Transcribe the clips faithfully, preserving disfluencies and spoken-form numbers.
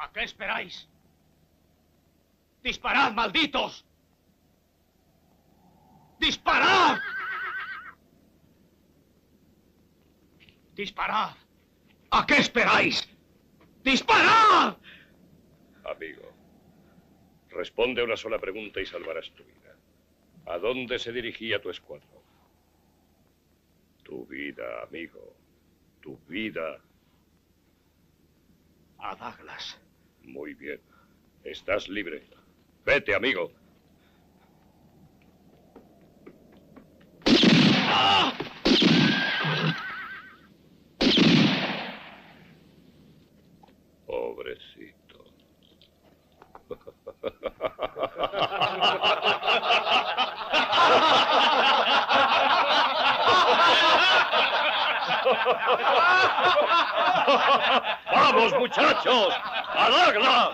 ¿A qué esperáis? ¡Disparad, malditos! ¡Disparad! ¡Disparad! ¿A qué esperáis? ¡Disparad! Amigo, responde una sola pregunta y salvarás tu vida. ¿A dónde se dirigía tu escuadrón? Tu vida, amigo. Tu vida. A Douglas. Muy bien. Estás libre. Vete, amigo. ¡Ah! Pobrecito. ¡Vamos, muchachos! ¡A Douglas!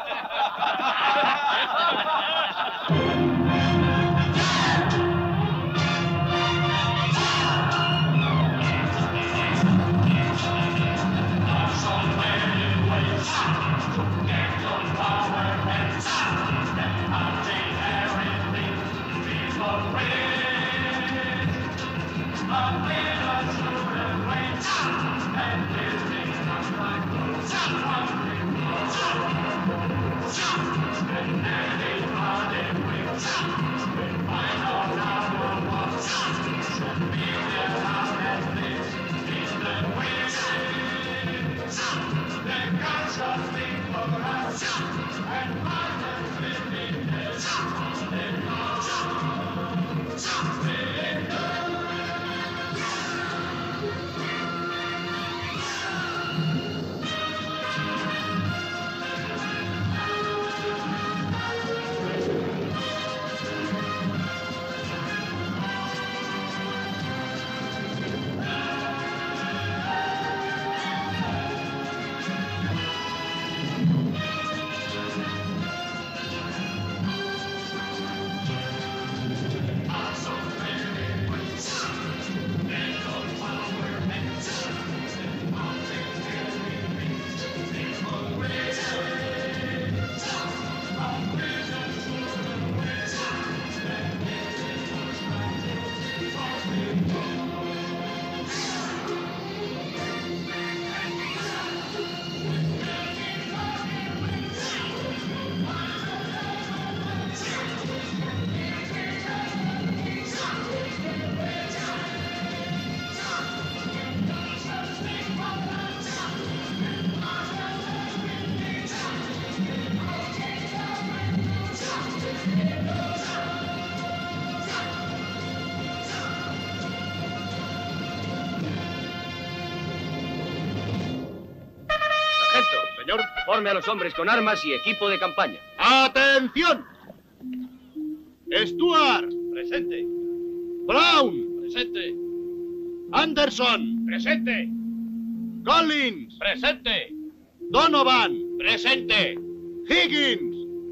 Señor, forme a los hombres con armas y equipo de campaña. ¡Atención! Stuart. Presente. Brown. Presente. Anderson. Presente. Collins. Presente. Donovan. Presente. Higgins.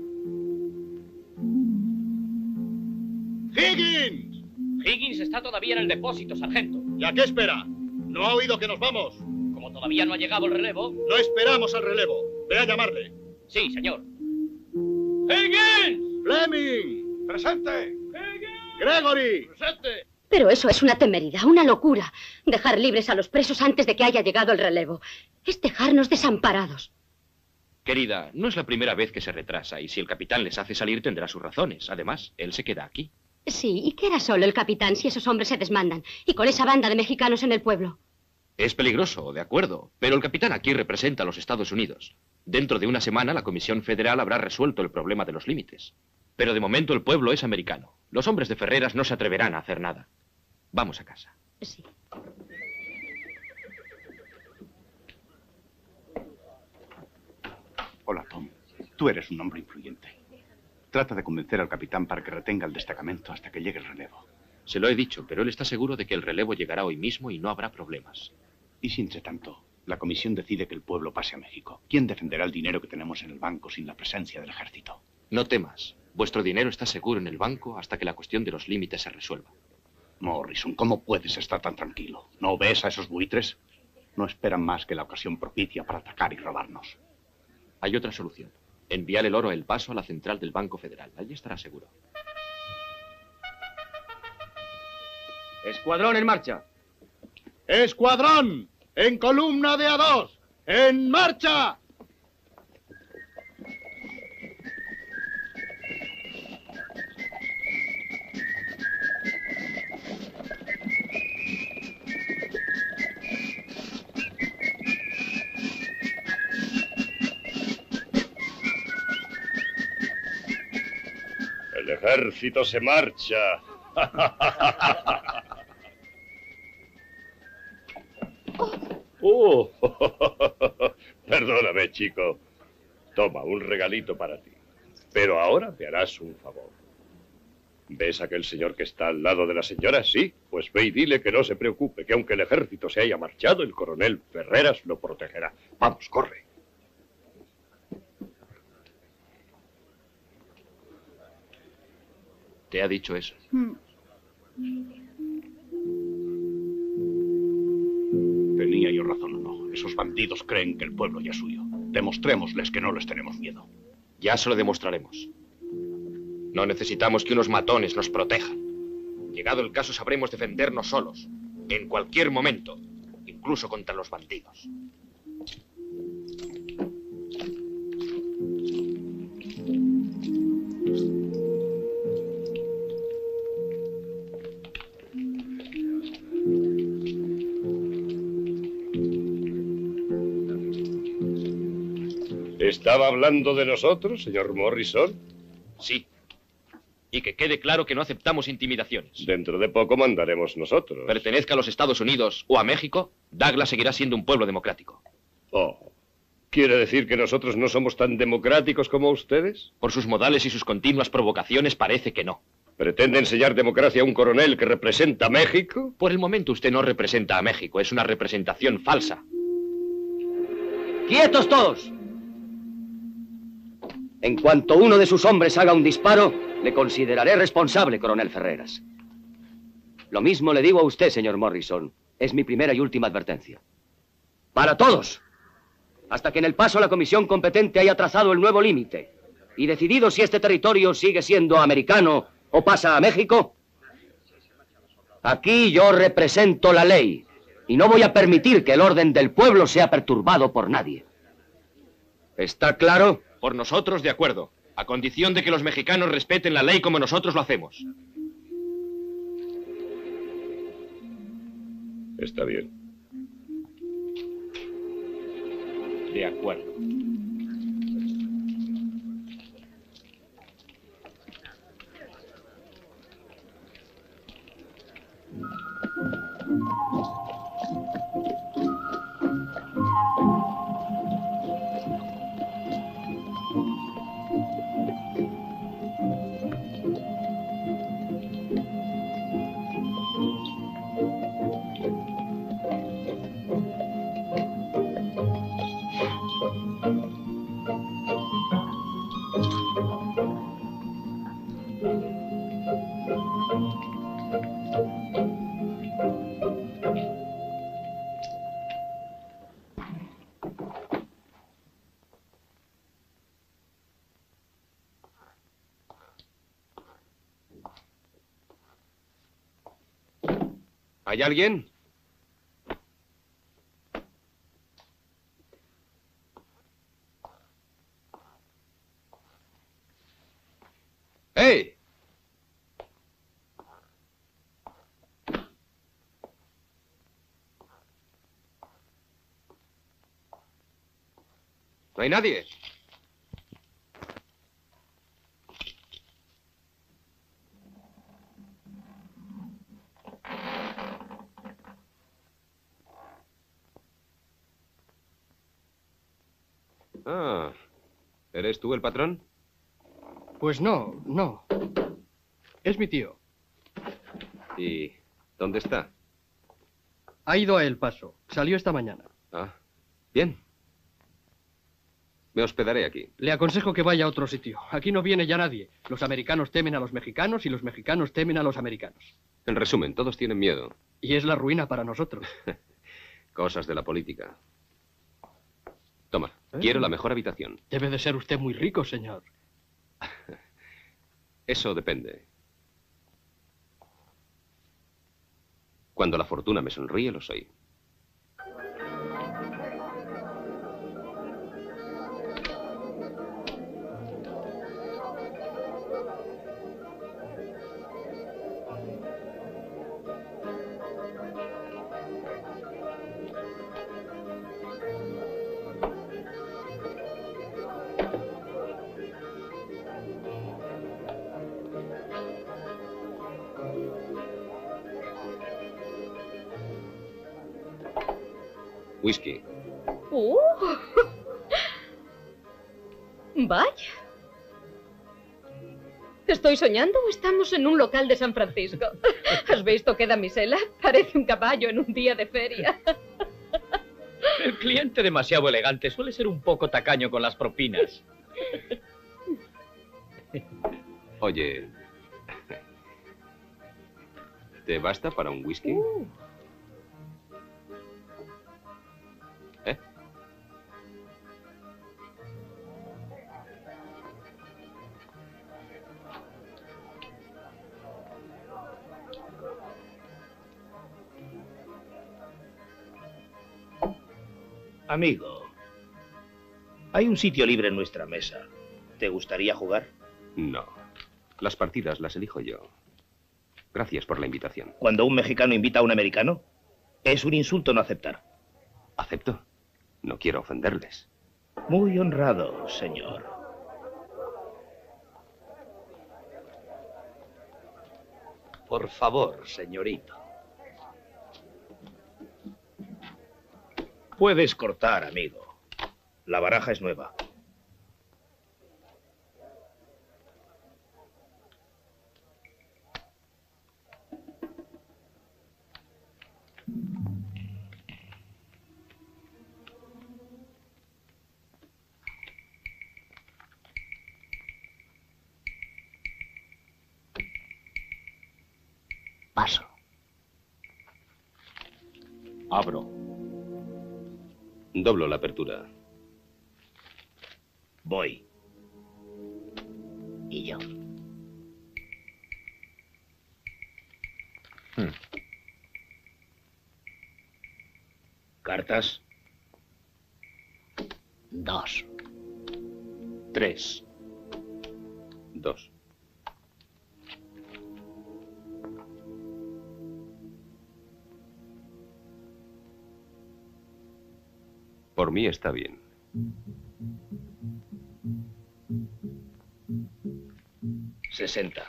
Higgins. Higgins está todavía en el depósito, sargento. ¿Y a qué espera? ¿No ha oído que nos vamos? Como todavía no ha llegado el relevo... No esperamos al relevo. Ve a llamarle. Sí, señor. ¡Higgins! ¡Fleming! ¡Presente! ¡Higgins! ¡Gregory! ¡Presente! Pero eso es una temeridad, una locura. Dejar libres a los presos antes de que haya llegado el relevo. Es dejarnos desamparados. Querida, no es la primera vez que se retrasa, y si el capitán les hace salir tendrá sus razones. Además, él se queda aquí. Sí, ¿y qué era solo el capitán si esos hombres se desmandan? Y con esa banda de mexicanos en el pueblo. Es peligroso, de acuerdo, pero el capitán aquí representa a los Estados Unidos. Dentro de una semana la Comisión Federal habrá resuelto el problema de los límites. Pero de momento el pueblo es americano. Los hombres de Ferreras no se atreverán a hacer nada. Vamos a casa. Sí. Hola, Tom. Tú eres un hombre influyente. Trata de convencer al capitán para que retenga el destacamento hasta que llegue el relevo. Se lo he dicho, pero él está seguro de que el relevo llegará hoy mismo y no habrá problemas. ¿Y si, entre tanto, la comisión decide que el pueblo pase a México? ¿Quién defenderá el dinero que tenemos en el banco sin la presencia del ejército? No temas. Vuestro dinero está seguro en el banco hasta que la cuestión de los límites se resuelva. Morrison, ¿cómo puedes estar tan tranquilo? ¿No ves a esos buitres? No esperan más que la ocasión propicia para atacar y robarnos. Hay otra solución. Enviar el oro a El Paso a la central del Banco Federal. Allí estará seguro. Escuadrón en marcha. Escuadrón, en columna de a dos. ¡En marcha! El ejército se marcha. Uh, perdóname, chico. Toma, un regalito para ti. Pero ahora me harás un favor. ¿Ves a aquel señor que está al lado de la señora? Sí, pues ve y dile que no se preocupe, que aunque el ejército se haya marchado, el coronel Ferreras lo protegerá. Vamos, corre. ¿Te ha dicho eso? Tenía yo razón o no. Esos bandidos creen que el pueblo ya es suyo. Demostrémosles que no les tenemos miedo. Ya se lo demostraremos. No necesitamos que unos matones nos protejan. Llegado el caso, sabremos defendernos solos. En cualquier momento. Incluso contra los bandidos. ¿Estaba hablando de nosotros, señor Morrison? Sí. Y que quede claro que no aceptamos intimidaciones. Dentro de poco mandaremos nosotros. Pertenezca a los Estados Unidos o a México, Douglas seguirá siendo un pueblo democrático. Oh, ¿quiere decir que nosotros no somos tan democráticos como ustedes? Por sus modales y sus continuas provocaciones parece que no. ¿Pretende enseñar democracia a un coronel que representa a México? Por el momento usted no representa a México, es una representación falsa. ¡Quietos todos! En cuanto uno de sus hombres haga un disparo, le consideraré responsable, coronel Ferreras. Lo mismo le digo a usted, señor Morrison. Es mi primera y última advertencia. Para todos. Hasta que en El Paso la comisión competente haya trazado el nuevo límite y decidido si este territorio sigue siendo americano o pasa a México, aquí yo represento la ley y no voy a permitir que el orden del pueblo sea perturbado por nadie. ¿Está claro? Por nosotros, de acuerdo. A condición de que los mexicanos respeten la ley como nosotros lo hacemos. Está bien. De acuerdo. ¿Hay alguien? ¡Hey! ¿No hay nadie? Ah, ¿eres tú el patrón? Pues no, no. Es mi tío. ¿Y dónde está? Ha ido a El Paso. Salió esta mañana. Ah, bien. Me hospedaré aquí. Le aconsejo que vaya a otro sitio. Aquí no viene ya nadie. Los americanos temen a los mexicanos y los mexicanos temen a los americanos. En resumen, todos tienen miedo. Y es la ruina para nosotros. Cosas de la política. Toma, ¿Eh? quiero la mejor habitación. Debe de ser usted muy rico, señor. Eso depende. Cuando la fortuna me sonríe, lo soy. Whisky. Uh. Vaya. ¿Estoy soñando o estamos en un local de San Francisco? ¿Has visto qué damisela? Parece un caballo en un día de feria. El cliente demasiado elegante suele ser un poco tacaño con las propinas. Oye, ¿te basta para un whisky? Uh. ¿Eh? Amigo, hay un sitio libre en nuestra mesa. ¿Te gustaría jugar? No. Las partidas las elijo yo. Gracias por la invitación. Cuando un mexicano invita a un americano, es un insulto no aceptar. Acepto. No quiero ofenderles. Muy honrado, señor. Por favor, señorito. Puedes cortar, amigo. La baraja es nueva. Paso. Abro. Doblo la apertura. Voy. Y yo. Hmm. ¿Cartas? Dos. Tres. Dos. Por mí está bien. Sesenta.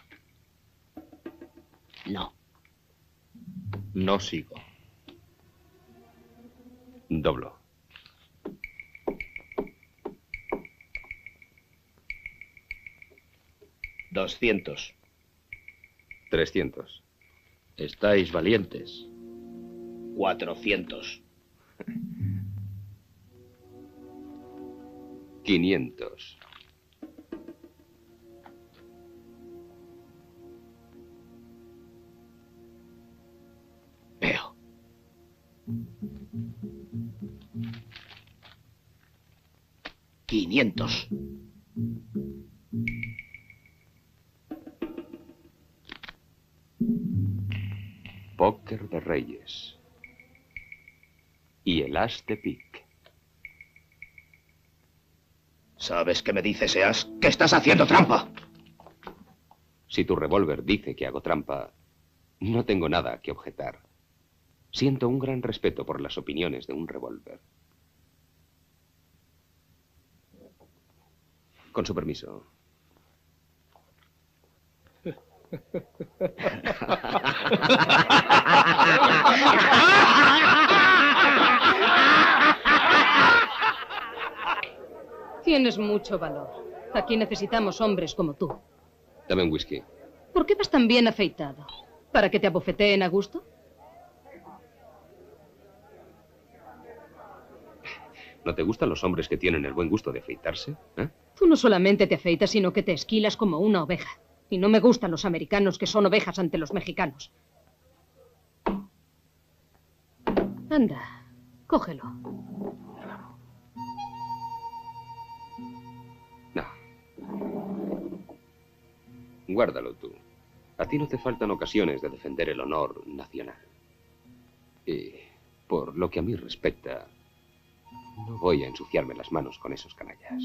No. No sigo. Doblo. Doscientos. Trescientos. Estáis valientes. Cuatrocientos. Quinientos. Veo. Quinientos. Póker de reyes. Y el as de pique. ¿Sabes qué me dice ese as? ¡Que estás haciendo trampa! Si tu revólver dice que hago trampa, no tengo nada que objetar. Siento un gran respeto por las opiniones de un revólver. Con su permiso. Tienes mucho valor. Aquí necesitamos hombres como tú. Dame un whisky. ¿Por qué vas tan bien afeitado? ¿Para que te abofeteen a gusto? ¿No te gustan los hombres que tienen el buen gusto de afeitarse? ¿Eh? Tú no solamente te afeitas, sino que te esquilas como una oveja. Y no me gustan los americanos que son ovejas ante los mexicanos. Anda, cógelo. Guárdalo tú. A ti no te faltan ocasiones de defender el honor nacional. Y, por lo que a mí respecta, no voy a ensuciarme las manos con esos canallas.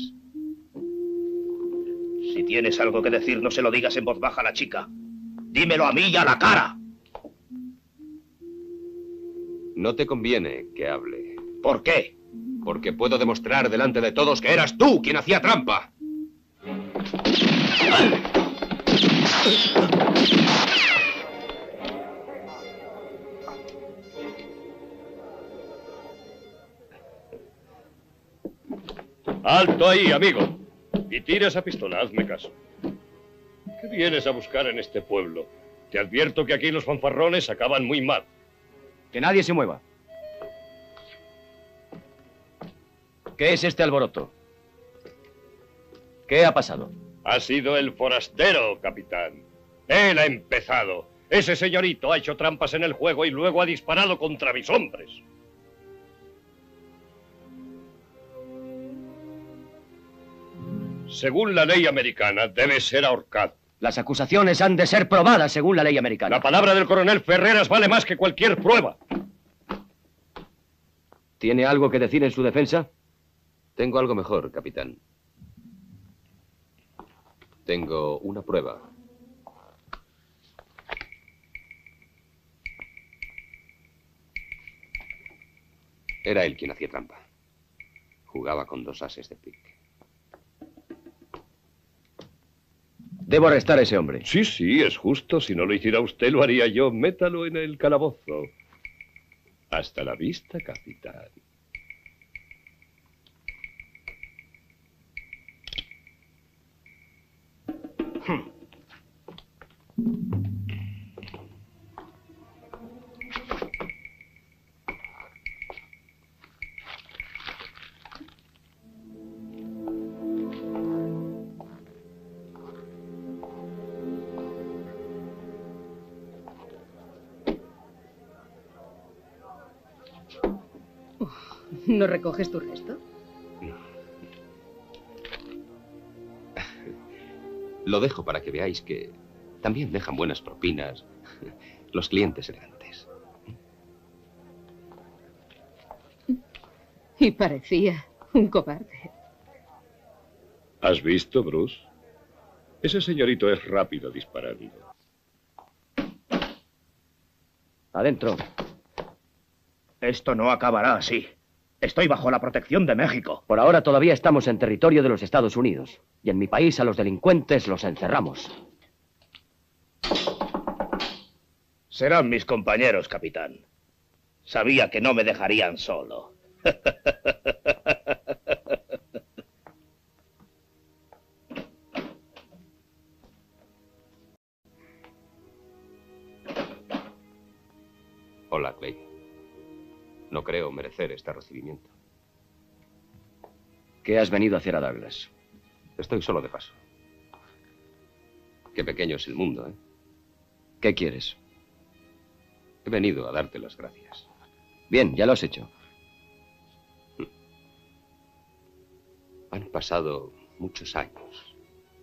Si tienes algo que decir, no se lo digas en voz baja a la chica. Dímelo a mí y a la cara. No te conviene que hable. ¿Por qué? Porque puedo demostrar delante de todos que eras tú quien hacía trampa. ¡Alto ahí, amigo! Y tira esa pistola, hazme caso. ¿Qué vienes a buscar en este pueblo? Te advierto que aquí los fanfarrones acaban muy mal. Que nadie se mueva. ¿Qué es este alboroto? ¿Qué ha pasado? Ha sido el forastero, capitán. Él ha empezado. Ese señorito ha hecho trampas en el juego y luego ha disparado contra mis hombres. Según la ley americana, debe ser ahorcado. Las acusaciones han de ser probadas según la ley americana. La palabra del coronel Ferreras vale más que cualquier prueba. ¿Tiene algo que decir en su defensa? Tengo algo mejor, capitán. Tengo una prueba. Era él quien hacía trampa. Jugaba con dos ases de pique. Debo arrestar a ese hombre. Sí, sí, es justo. Si no lo hiciera usted, lo haría yo. Métalo en el calabozo. Hasta la vista, capitán. ¿No recoges tu resto? Lo dejo para que veáis que también dejan buenas propinas los clientes elegantes. Y parecía un cobarde. ¿Has visto, Bruce? Ese señorito es rápido disparando. Adentro. Esto no acabará así. Estoy bajo la protección de México. Por ahora todavía estamos en territorio de los Estados Unidos. Y en mi país a los delincuentes los encerramos. Serán mis compañeros, capitán. Sabía que no me dejarían solo. Hola, Clay. No creo merecer este recibimiento. ¿Qué has venido a hacer a Douglas? Estoy solo de paso. Qué pequeño es el mundo, ¿eh? ¿Qué quieres? He venido a darte las gracias. Bien, ya lo has hecho. Han pasado muchos años.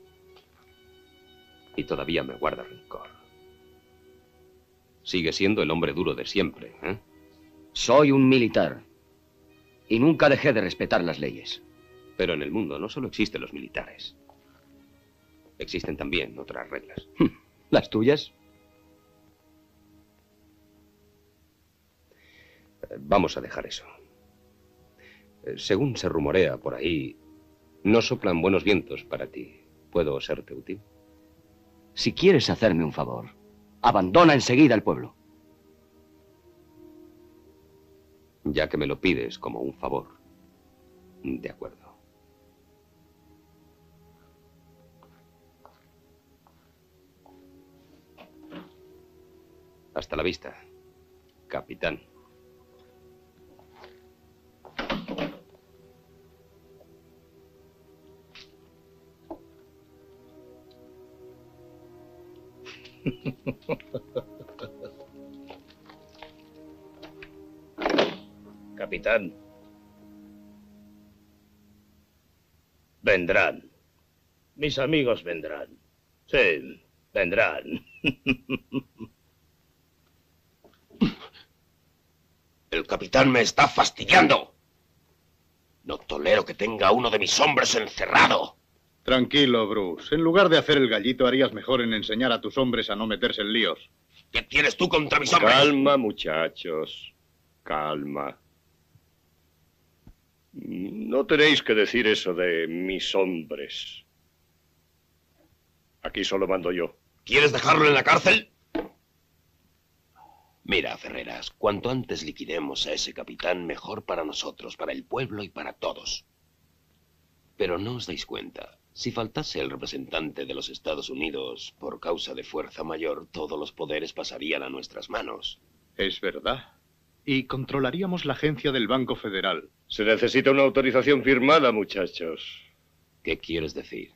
Y todavía me guarda rencor. Sigue siendo el hombre duro de siempre, ¿eh? Soy un militar. Y nunca dejé de respetar las leyes. Pero en el mundo no solo existen los militares. Existen también otras reglas. ¿Las tuyas? Vamos a dejar eso. Según se rumorea por ahí, no soplan buenos vientos para ti. ¿Puedo serte útil? Si quieres hacerme un favor, abandona enseguida el pueblo. Ya que me lo pides como un favor. De acuerdo. Hasta la vista, capitán. Capitán. Vendrán. Mis amigos vendrán. Sí, Vendrán. El capitán me está fastidiando. No tolero que tenga a uno de mis hombres encerrado. Tranquilo, Bruce. En lugar de hacer el gallito, harías mejor en enseñar a tus hombres a no meterse en líos. ¿Qué tienes tú contra mis hombres? Calma, muchachos. Calma. No tenéis que decir eso de mis hombres. Aquí solo mando yo. ¿Quieres dejarlo en la cárcel? Mira, Ferreras, cuanto antes liquidemos a ese capitán, mejor para nosotros, para el pueblo y para todos. Pero no os dais cuenta. Si faltase el representante de los Estados Unidos por causa de fuerza mayor, todos los poderes pasarían a nuestras manos. Es verdad. Y controlaríamos la agencia del Banco Federal. Se necesita una autorización firmada, muchachos. ¿Qué quieres decir?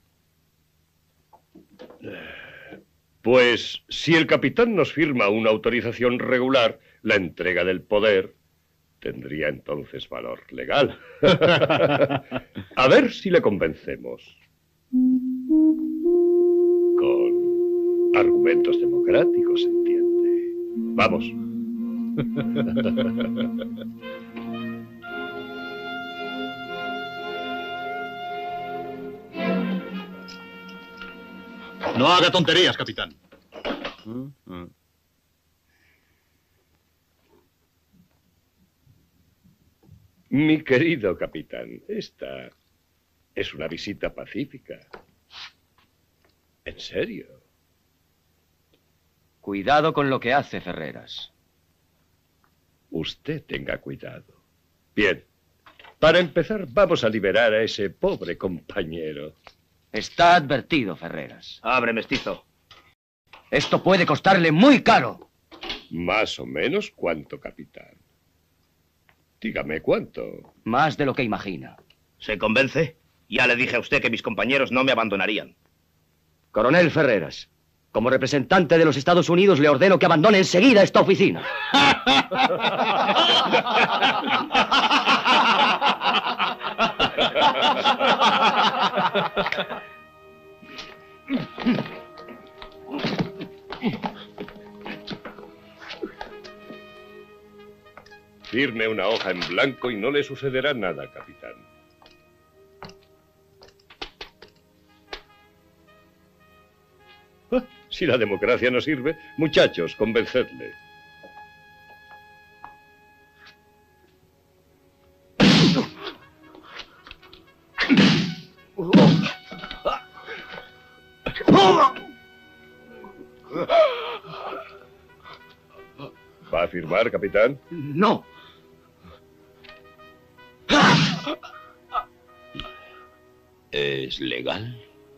Pues, si el capitán nos firma una autorización regular, la entrega del poder tendría entonces valor legal. A ver si le convencemos. Con argumentos democráticos, entiende. Vamos. No haga tonterías, capitán. Mi querido capitán, esta es una visita pacífica. ¿En serio? Cuidado con lo que hace, Ferreras. Usted tenga cuidado. Bien. Para empezar, vamos a liberar a ese pobre compañero. Está advertido, Ferreras. Abre, mestizo. Esto puede costarle muy caro. Más o menos, ¿cuánto, capitán? Dígame cuánto. Más de lo que imagina. ¿Se convence? Ya le dije a usted que mis compañeros no me abandonarían. Coronel Ferreras, como representante de los Estados Unidos, le ordeno que abandone enseguida esta oficina. Firme una hoja en blanco y no le sucederá nada, capitán. Ah, si la democracia no sirve, muchachos, convencedle. ¿Va a firmar, capitán? No. ¿Es legal?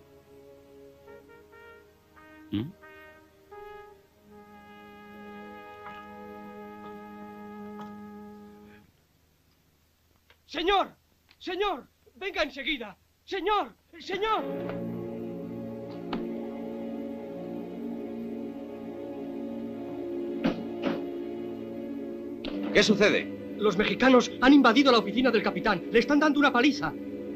¿Mm? Señor, señor, venga enseguida. Señor, señor. ¿Qué sucede? Los mexicanos han invadido la oficina del capitán. Le están dando una paliza.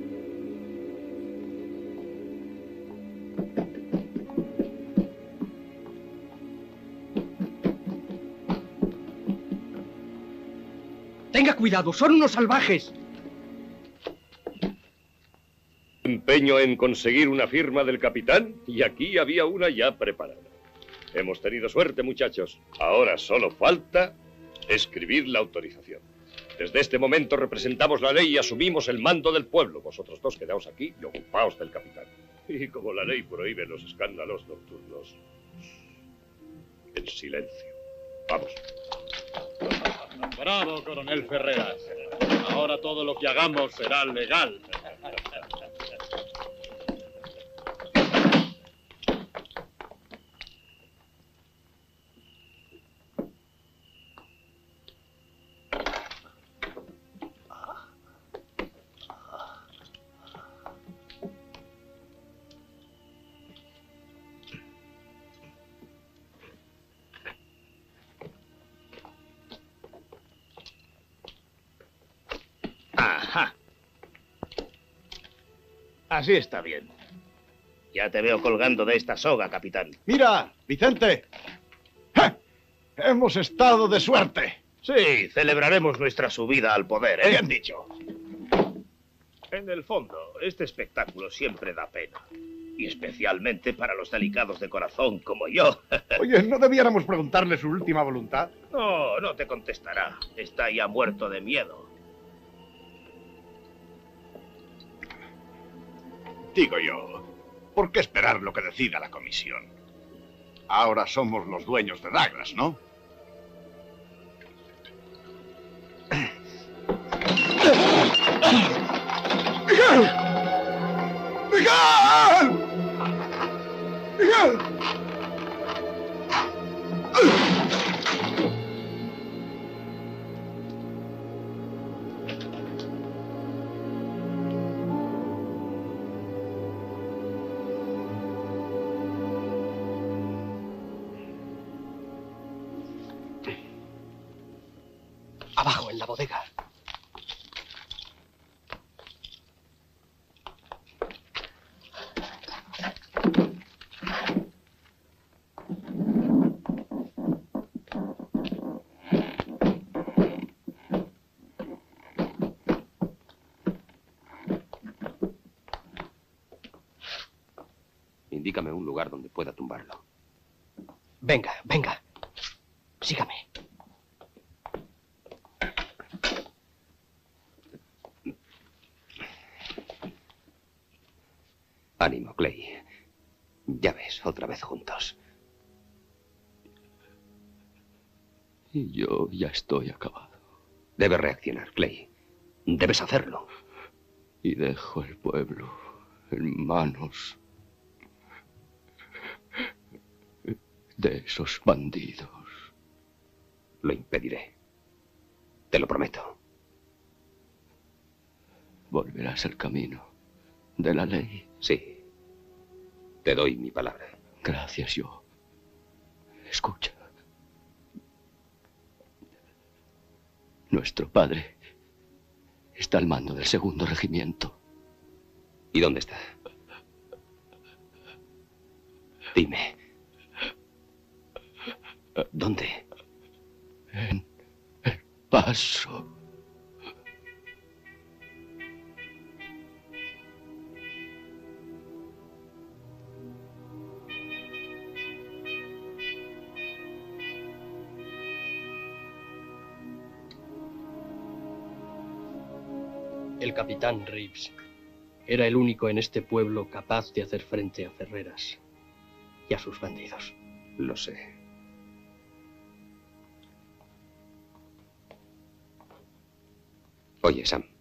Tenga cuidado, son unos salvajes. Empeño en conseguir una firma del capitán y aquí había una ya preparada. Hemos tenido suerte, muchachos. Ahora solo falta escribir la autorización. Desde este momento representamos la ley y asumimos el mando del pueblo. Vosotros dos quedaos aquí y ocupaos del capitán. Y como la ley prohíbe los escándalos nocturnos, en silencio. Vamos. Bravo, coronel Ferreras. Ahora todo lo que hagamos será legal. Ajá. Así está bien. Ya te veo colgando de esta soga, capitán. Mira, Vicente. ¡Ja! Hemos estado de suerte. Sí, celebraremos nuestra subida al poder, ¿eh? Bien dicho. En el fondo, este espectáculo siempre da pena. Y especialmente para los delicados de corazón como yo. Oye, ¿no debiéramos preguntarle su última voluntad? No, no te contestará. Está ya muerto de miedo. Digo yo, ¿por qué esperar lo que decida la comisión? Ahora somos los dueños de Douglas, ¿no? ¡Miguel! ¡Miguel! ¡Miguel! Abajo, en la bodega. Indícame un lugar donde pueda tumbarlo. Venga, venga. Sígame. Ánimo, Clay. Ya ves, otra vez juntos. Y yo ya estoy acabado. Debes reaccionar, Clay. Debes hacerlo. Y dejo el pueblo en manos de esos bandidos. Lo impediré. Te lo prometo. Volverás al camino de la ley. Sí. Te doy mi palabra. Gracias, yo. Escucha. Nuestro padre está al mando del segundo regimiento. ¿Y dónde está? Dime. ¿Dónde? En El Paso. El capitán Reeves era el único en este pueblo capaz de hacer frente a Ferreras y a sus bandidos. Lo sé. Oye, Sam.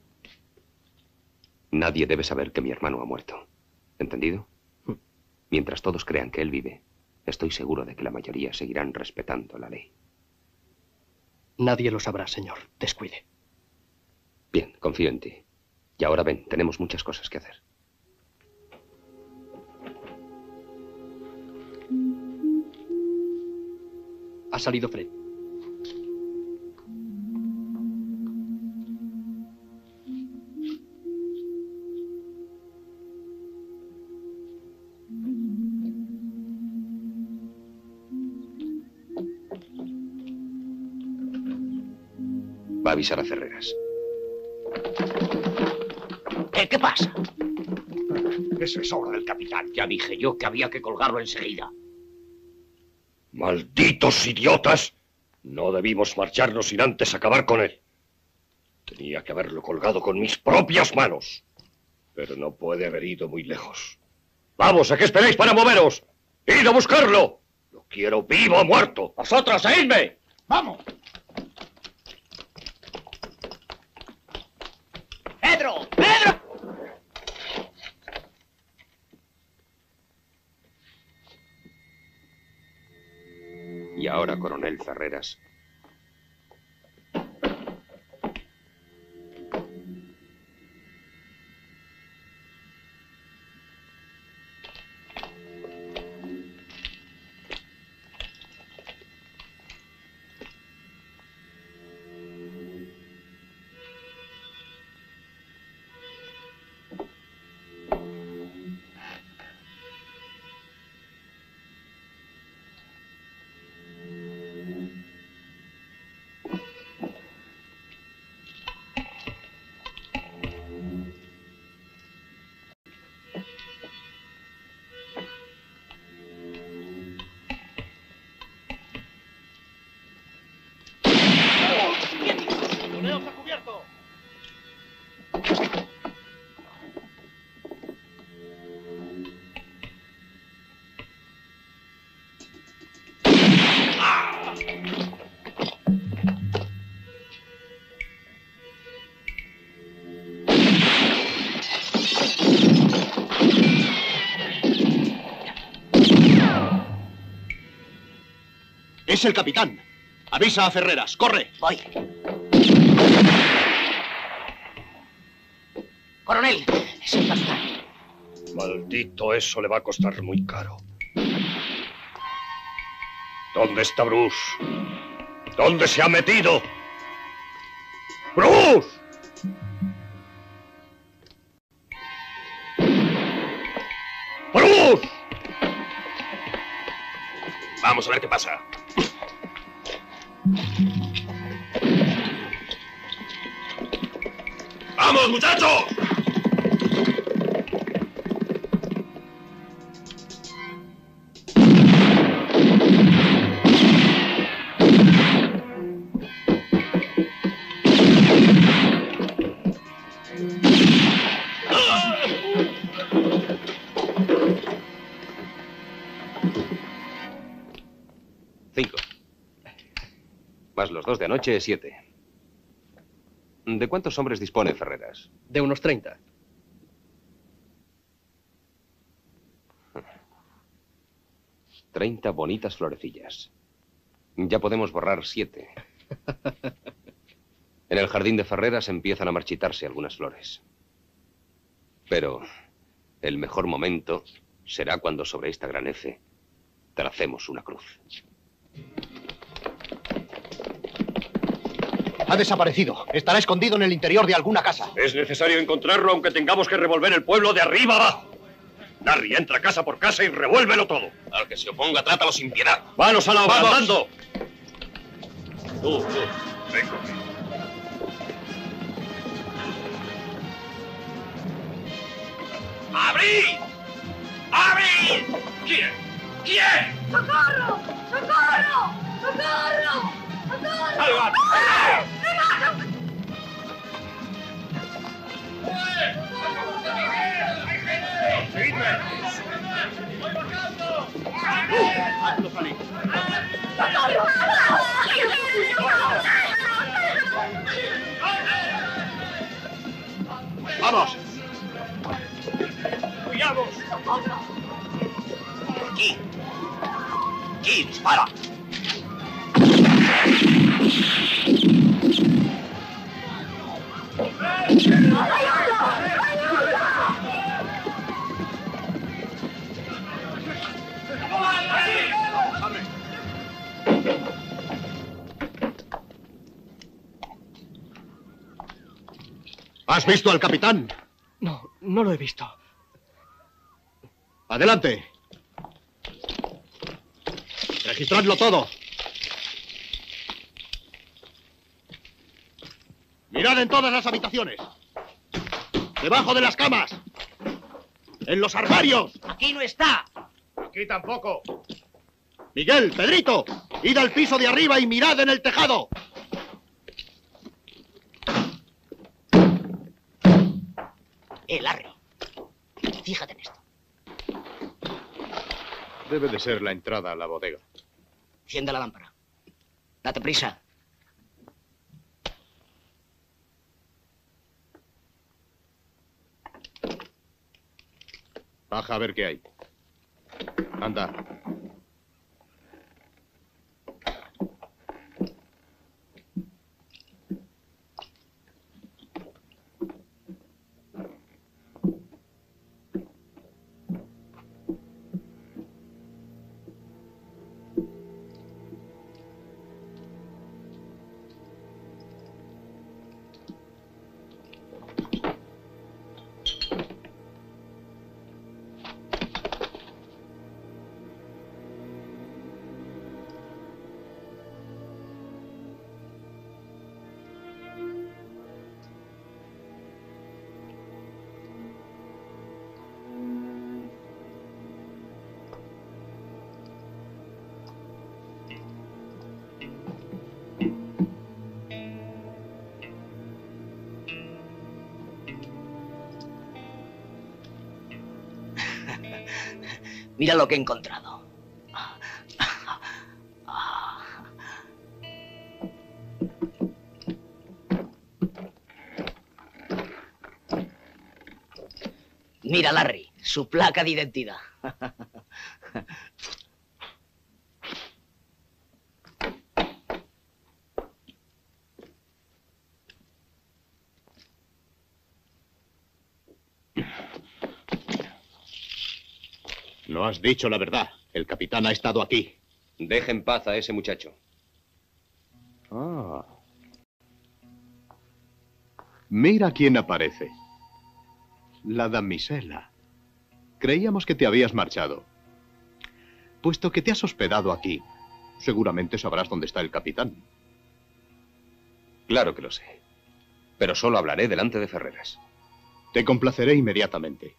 Nadie debe saber que mi hermano ha muerto. ¿Entendido? Mientras todos crean que él vive, estoy seguro de que la mayoría seguirán respetando la ley. Nadie lo sabrá, señor. Descuide. Bien, confío en ti. Y ahora ven, tenemos muchas cosas que hacer. Ha salido Fred. Va a avisar a Ferreras. ¿Qué, qué pasa? Eso es obra del capitán. Ya dije yo que había que colgarlo enseguida. ¡Malditos idiotas! No debimos marcharnos sin antes acabar con él. Tenía que haberlo colgado con mis propias manos. Pero no puede haber ido muy lejos. ¡Vamos! ¿A qué esperáis para moveros? ¡Id a buscarlo! Lo quiero vivo o muerto. ¡Vosotros, seguidme! ¡Vamos! ¡Pedro! ¡Pedro! Y ahora, coronel Ferreras, Es el capitán. Avisa a Ferreras. ¡Corre! Voy. Coronel, es el capitán. Maldito, eso le va a costar muy caro. ¿Dónde está Bruce? ¿Dónde se ha metido? ¡Bruce! ¡Bruce! Vamos a ver qué pasa. ¡Vamos, muchachos! Cinco. Más los dos de anoche, siete. ¿De cuántos hombres dispone Ferreras? De unos treinta. Treinta bonitas florecillas. Ya podemos borrar siete. En el jardín de Ferreras empiezan a marchitarse algunas flores. Pero el mejor momento será cuando sobre esta gran F tracemos una cruz. Ha desaparecido. Estará escondido en el interior de alguna casa. Es necesario encontrarlo aunque tengamos que revolver el pueblo de arriba abajo. Larry, entra casa por casa y revuélvelo todo. Al que se oponga, trátalo sin piedad. ¡Manos a la obra! ¡Vamos! ¡Andando! Tú, tú, ven conmigo. ¡Abrid! ¡Abrid! ¿Quién? ¿Quién? ¡Socorro! ¡Socorro! ¡Socorro! ¡Socorro! ¡Salgan! ¡Seguidme! ¡Hazlo salir! ¡Vamos! ¡Cuidamos! ¡Aquí! ¡Aquí! ¡Dispara! ¿Has visto al capitán? No, no lo he visto. Adelante. Registradlo todo. Mirad en todas las habitaciones. Debajo de las camas. En los armarios. Aquí no está. Aquí tampoco. Miguel, Pedrito, id al piso de arriba y mirad en el tejado. Eh, Larry. Fíjate en esto. Debe de ser la entrada a la bodega. Enciende la lámpara. Date prisa. Baja a ver qué hay. Anda. Mira lo que he encontrado. Mira, Larry, su placa de identidad. No has dicho la verdad. El capitán ha estado aquí. Deje en paz a ese muchacho. Ah. Mira quién aparece. La damisela. Creíamos que te habías marchado. Puesto que te has hospedado aquí, seguramente sabrás dónde está el capitán. Claro que lo sé. Pero solo hablaré delante de Ferreras. Te complaceré inmediatamente.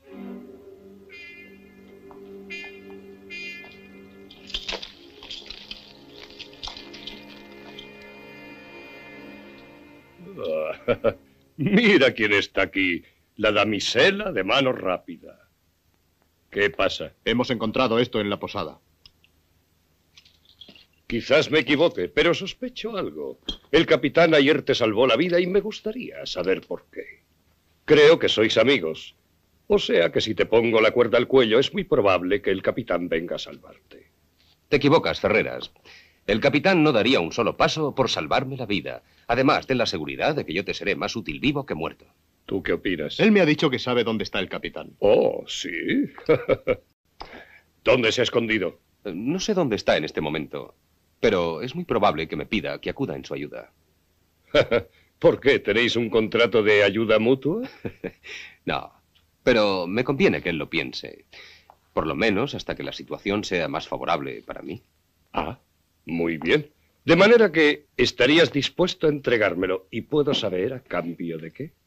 Ah, mira quién está aquí. La damisela de mano rápida. ¿Qué pasa? Hemos encontrado esto en la posada. Quizás me equivoque, pero sospecho algo. El capitán ayer te salvó la vida y me gustaría saber por qué. Creo que sois amigos. O sea que si te pongo la cuerda al cuello, es muy probable que el capitán venga a salvarte. Te equivocas, Ferreras. El capitán no daría un solo paso por salvarme la vida. Además, ten la seguridad de que yo te seré más útil vivo que muerto. ¿Tú qué opinas? Él me ha dicho que sabe dónde está el capitán. Oh, ¿sí? ¿Dónde se ha escondido? No sé dónde está en este momento, pero es muy probable que me pida que acuda en su ayuda. ¿Por qué? ¿Tenéis un contrato de ayuda mutua? No, pero me conviene que él lo piense. Por lo menos hasta que la situación sea más favorable para mí. Ah, muy bien. De manera que estarías dispuesto a entregármelo. ¿Y puedo saber a cambio de qué?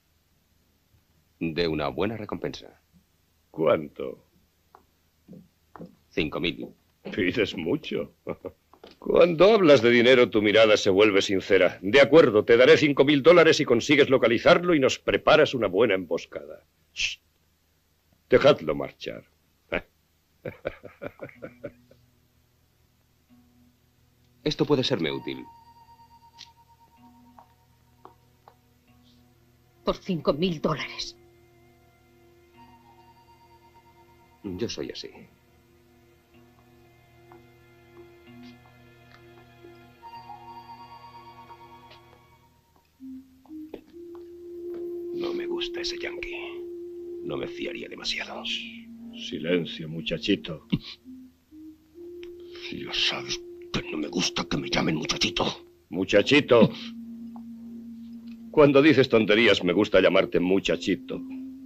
De una buena recompensa. ¿Cuánto? Cinco mil. Pides mucho. Cuando hablas de dinero, tu mirada se vuelve sincera. De acuerdo, te daré cinco mil dólares si consigues localizarlo y nos preparas una buena emboscada. Shh. Dejadlo marchar. Esto puede serme útil. Por cinco mil dólares. Yo soy así. No me gusta ese yanqui. No me fiaría demasiado. Silencio, muchachito. Ya sabes que no me gusta que me llamen muchachito. Muchachito. Cuando dices tonterías me gusta llamarte muchachito.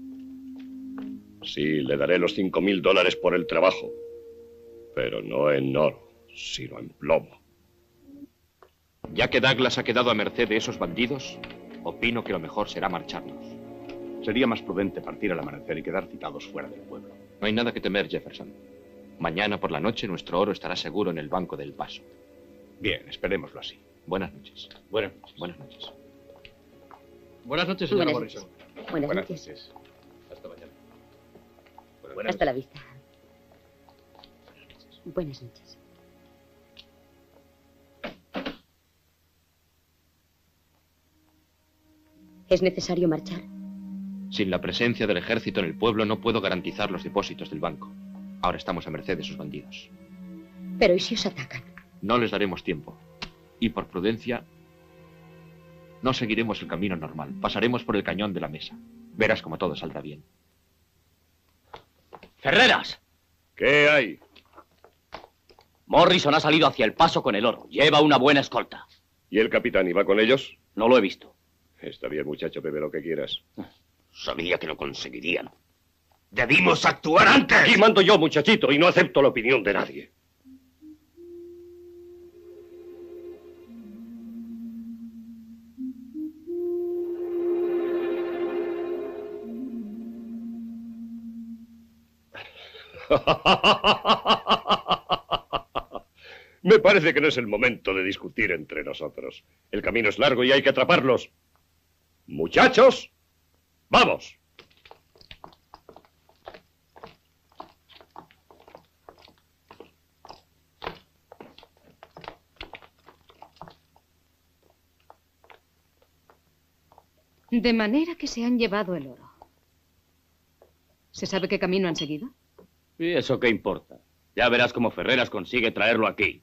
Sí, le daré los cinco mil dólares por el trabajo. Pero no en oro, sino en plomo. Ya que Douglas ha quedado a merced de esos bandidos, opino que lo mejor será marcharnos. Sería más prudente partir al amanecer y quedar citados fuera del pueblo. No hay nada que temer, Jefferson. Mañana por la noche nuestro oro estará seguro en el Banco del Paso. Bien, esperémoslo así. Buenas noches. Buenas noches. Buenas noches. Buenas noches, señora Buenas Morrison. noches. Buenas, Buenas noches. noches. Hasta mañana. Hasta la vista. Buenas noches. ¿Es necesario marchar? Sin la presencia del ejército en el pueblo no puedo garantizar los depósitos del banco. Ahora estamos a merced de esos bandidos. Pero ¿y si os atacan? No les daremos tiempo. Y por prudencia, no seguiremos el camino normal. Pasaremos por el cañón de la mesa. Verás como todo saldrá bien. ¡Ferreras! ¿Qué hay? Morrison ha salido hacia el paso con el oro. Lleva una buena escolta. ¿Y el capitán iba con ellos? No lo he visto. Está bien, muchacho, bebe lo que quieras. Sabía que lo conseguirían. ¡Debimos actuar antes! Aquí mando yo, muchachito, y no acepto la opinión de nadie. Me parece que no es el momento de discutir entre nosotros. El camino es largo y hay que atraparlos. Muchachos, ¡vamos! De manera que se han llevado el oro. ¿Se sabe qué camino han seguido? ¿Y eso qué importa? Ya verás cómo Ferreras consigue traerlo aquí.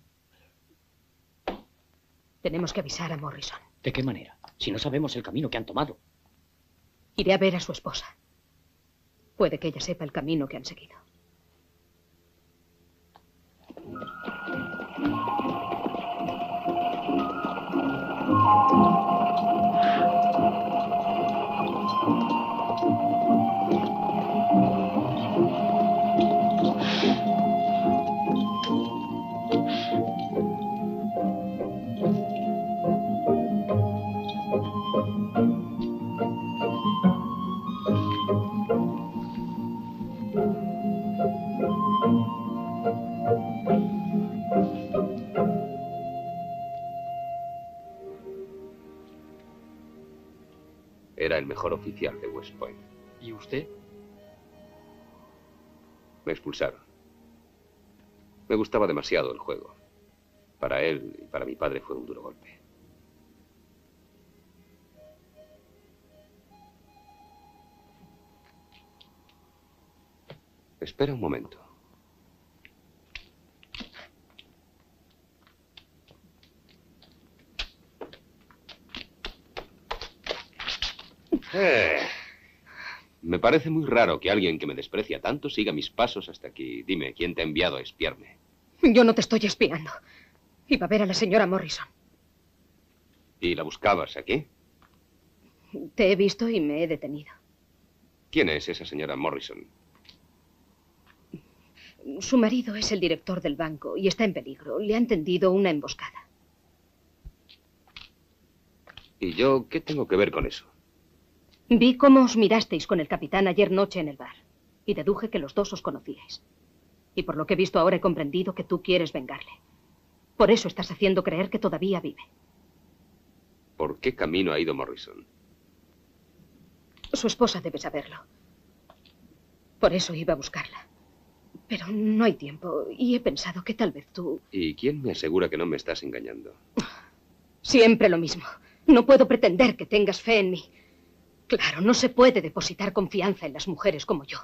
Tenemos que avisar a Morrison. ¿De qué manera? Si no sabemos el camino que han tomado. Iré a ver a su esposa. Puede que ella sepa el camino que han seguido. mejor oficial de West Point. ¿Y usted? Me expulsaron. Me gustaba demasiado el juego. Para él y para mi padre fue un duro golpe. Espera un momento. Eh, me parece muy raro que alguien que me desprecia tanto siga mis pasos hasta aquí. Dime, ¿quién te ha enviado a espiarme? Yo no te estoy espiando. Iba a ver a la señora Morrison. ¿Y la buscabas aquí? Te he visto y me he detenido. ¿Quién es esa señora Morrison? Su marido es el director del banco y está en peligro. Le han tendido una emboscada. ¿Y yo qué tengo que ver con eso? Vi cómo os mirasteis con el capitán ayer noche en el bar. Y deduje que los dos os conocíais. Y por lo que he visto ahora he comprendido que tú quieres vengarle. Por eso estás haciendo creer que todavía vive. ¿Por qué camino ha ido Morrison? Su esposa debe saberlo. Por eso iba a buscarla. Pero no hay tiempo y he pensado que tal vez tú... ¿Y quién me asegura que no me estás engañando? Siempre lo mismo. No puedo pretender que tengas fe en mí. Claro, no se puede depositar confianza en las mujeres como yo.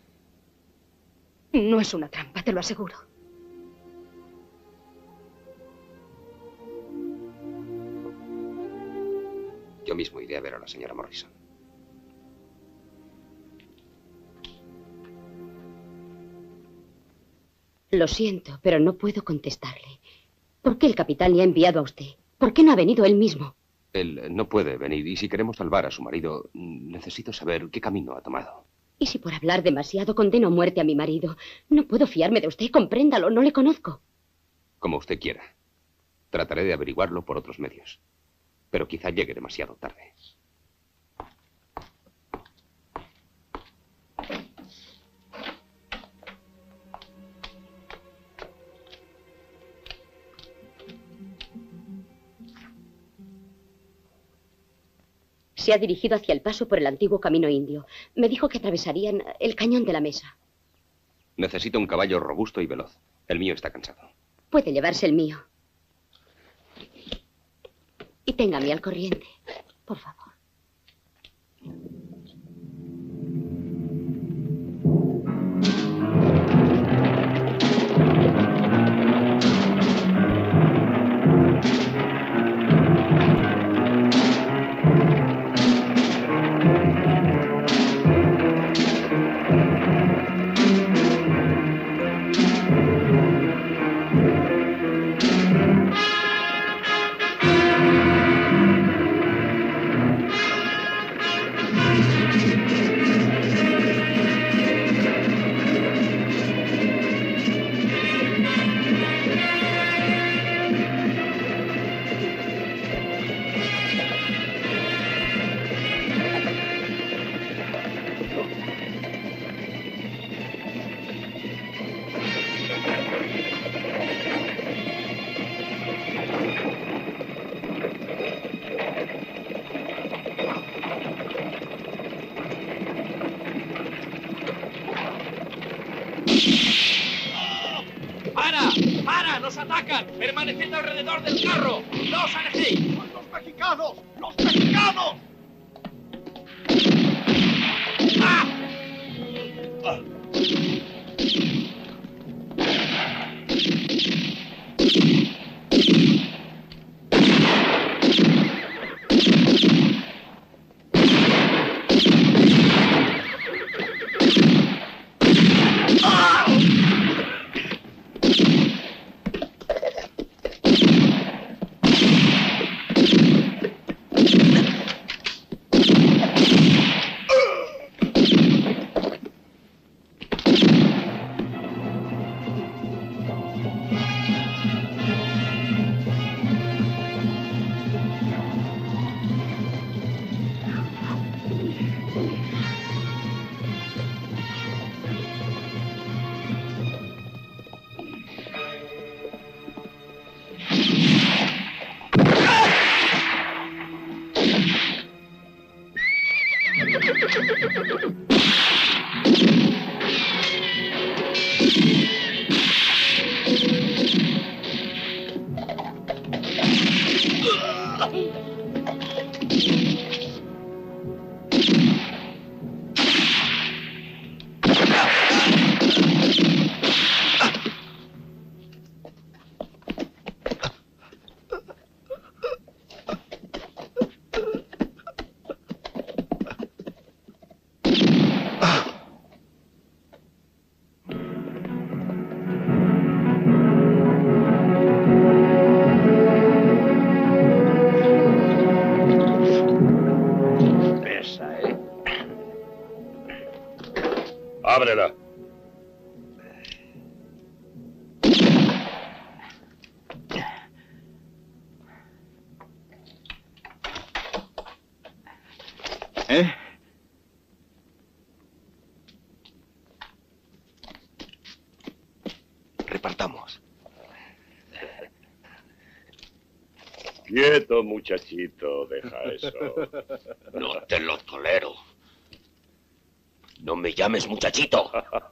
No es una trampa, te lo aseguro. Yo mismo iré a ver a la señora Morrison. Lo siento, pero no puedo contestarle. ¿Por qué el capitán le ha enviado a usted? ¿Por qué no ha venido él mismo? Él no puede venir, y si queremos salvar a su marido, necesito saber qué camino ha tomado. ¿Y si por hablar demasiado condeno a muerte a mi marido? No puedo fiarme de usted, compréndalo, no le conozco. Como usted quiera. Trataré de averiguarlo por otros medios. Pero quizá llegue demasiado tarde. Se ha dirigido hacia el paso por el antiguo camino indio. Me dijo que atravesarían el cañón de la mesa. Necesito un caballo robusto y veloz. El mío está cansado. Puede llevarse el mío. Y téngame al corriente, por favor. ¡Para! ¡Para! ¡Nos atacan! ¡Permaneced alrededor del carro! ¡No os alejéis! ¡Los mexicanos! ¡Los mexicanos! ¡Ah! partamos. Quieto, muchachito, deja eso. No te lo tolero. No me llames muchachito.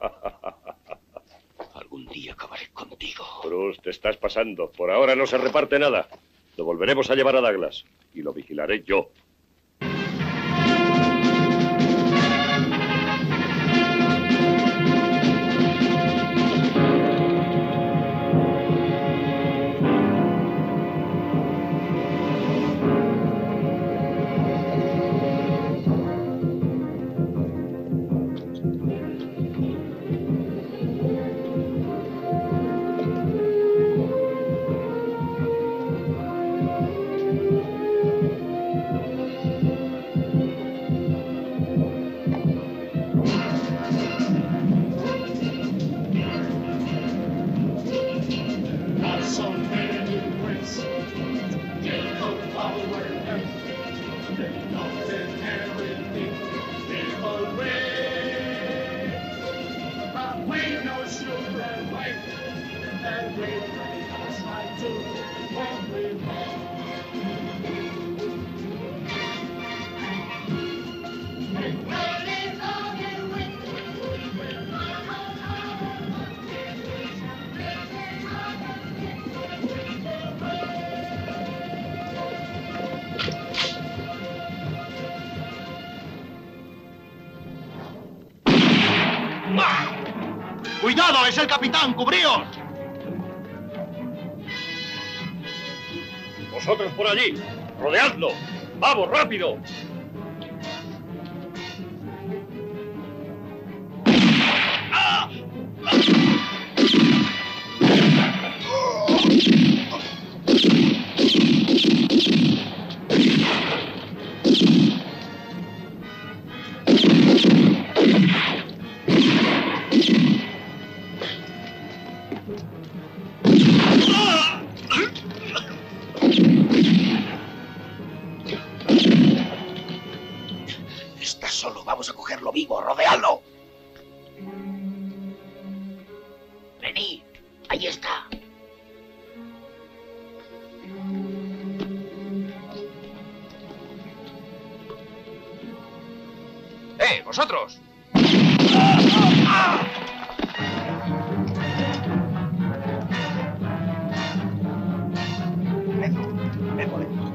Algún día acabaré contigo. Cruz, te estás pasando. Por ahora no se reparte nada. Lo volveremos a llevar a Douglas. Y lo vigilaré yo. ¡Cuidado! ¡Es el capitán! ¡Cubríos! Vosotros por allí. ¡Rodeadlo! ¡Vamos, rápido! Está solo. Vamos a cogerlo vivo. ¡Rodeadlo! Venid. Ahí está. ¡Eh, vosotros! Ven por dentro.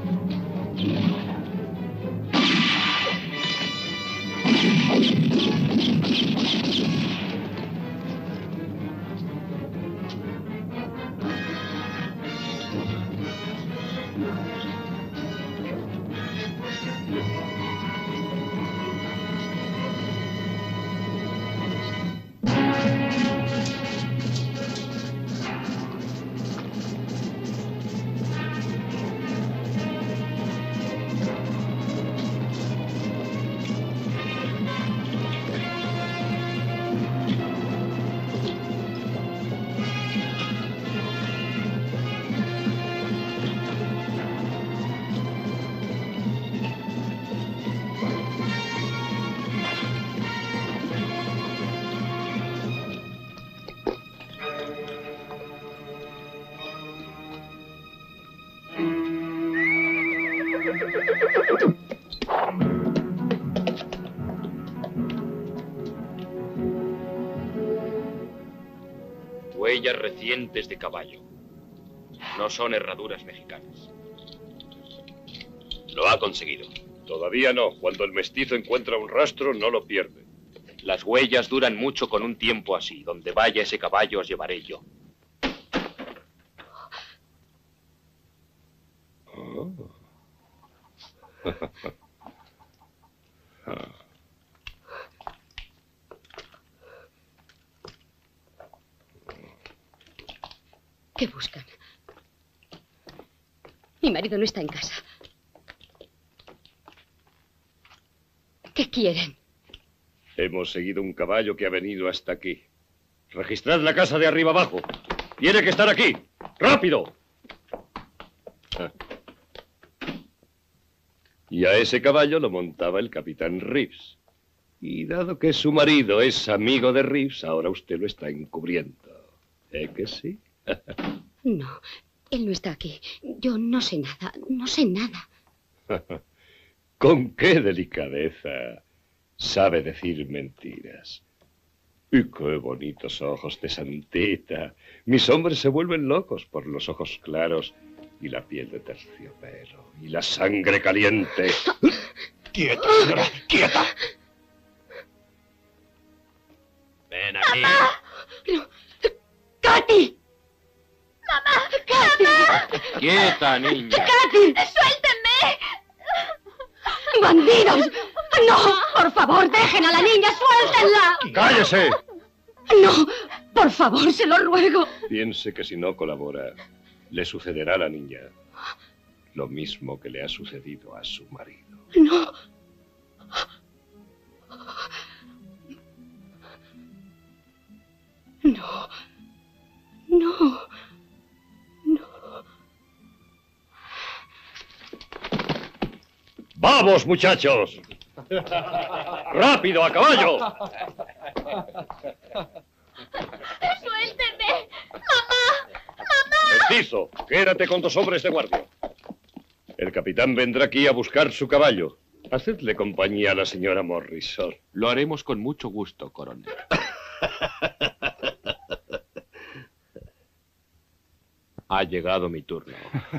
Huellas recientes de caballo. No son herraduras mexicanas. Lo ha conseguido. Todavía no. Cuando el mestizo encuentra un rastro, no lo pierde. Las huellas duran mucho con un tiempo así. Donde vaya ese caballo os llevaré yo. Oh. ¿Qué buscan? Mi marido no está en casa. ¿Qué quieren? Hemos seguido un caballo que ha venido hasta aquí. Registrad la casa de arriba abajo. Tiene que estar aquí. ¡Rápido! Ah. Y a ese caballo lo montaba el capitán Reeves. Y dado que su marido es amigo de Reeves, ahora usted lo está encubriendo. ¿Eh que sí? No, él no está aquí. Yo no sé nada, no sé nada. Con qué delicadeza sabe decir mentiras. Y qué bonitos ojos de santita. Mis hombres se vuelven locos por los ojos claros y la piel de terciopelo y la sangre caliente. ¡Quieta, señora! ¡Quieta! Ven aquí. No. ¡Katy! ¡Mamá! ¡Katy! Quieta, niña. ¡Katy! ¡Suéltenme! ¡Bandidos! ¡No! ¡Por favor, dejen a la niña! ¡Suéltenla! ¡Cállese! ¡No! ¡Por favor, se lo ruego! Piense que si no colabora, le sucederá a la niña lo mismo que le ha sucedido a su marido. No. No. No. No. ¡Vamos, muchachos! ¡Rápido, a caballo! ¡Suéltenme! ¡Mamá! ¡Mamá! Mestizo, quédate con dos hombres de guardia. El capitán vendrá aquí a buscar su caballo. Hacedle compañía a la señora Morrison. Lo haremos con mucho gusto, coronel. Ha llegado mi turno.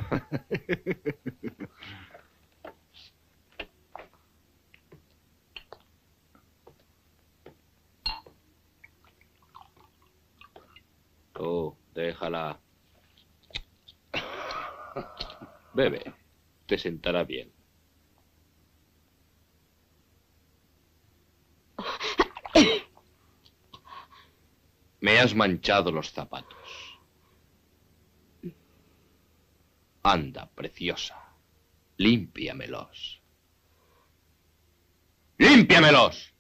Oh, déjala. Bebe, te sentará bien. Me has manchado los zapatos. Anda, preciosa. Límpiamelos. ¡Límpiamelos!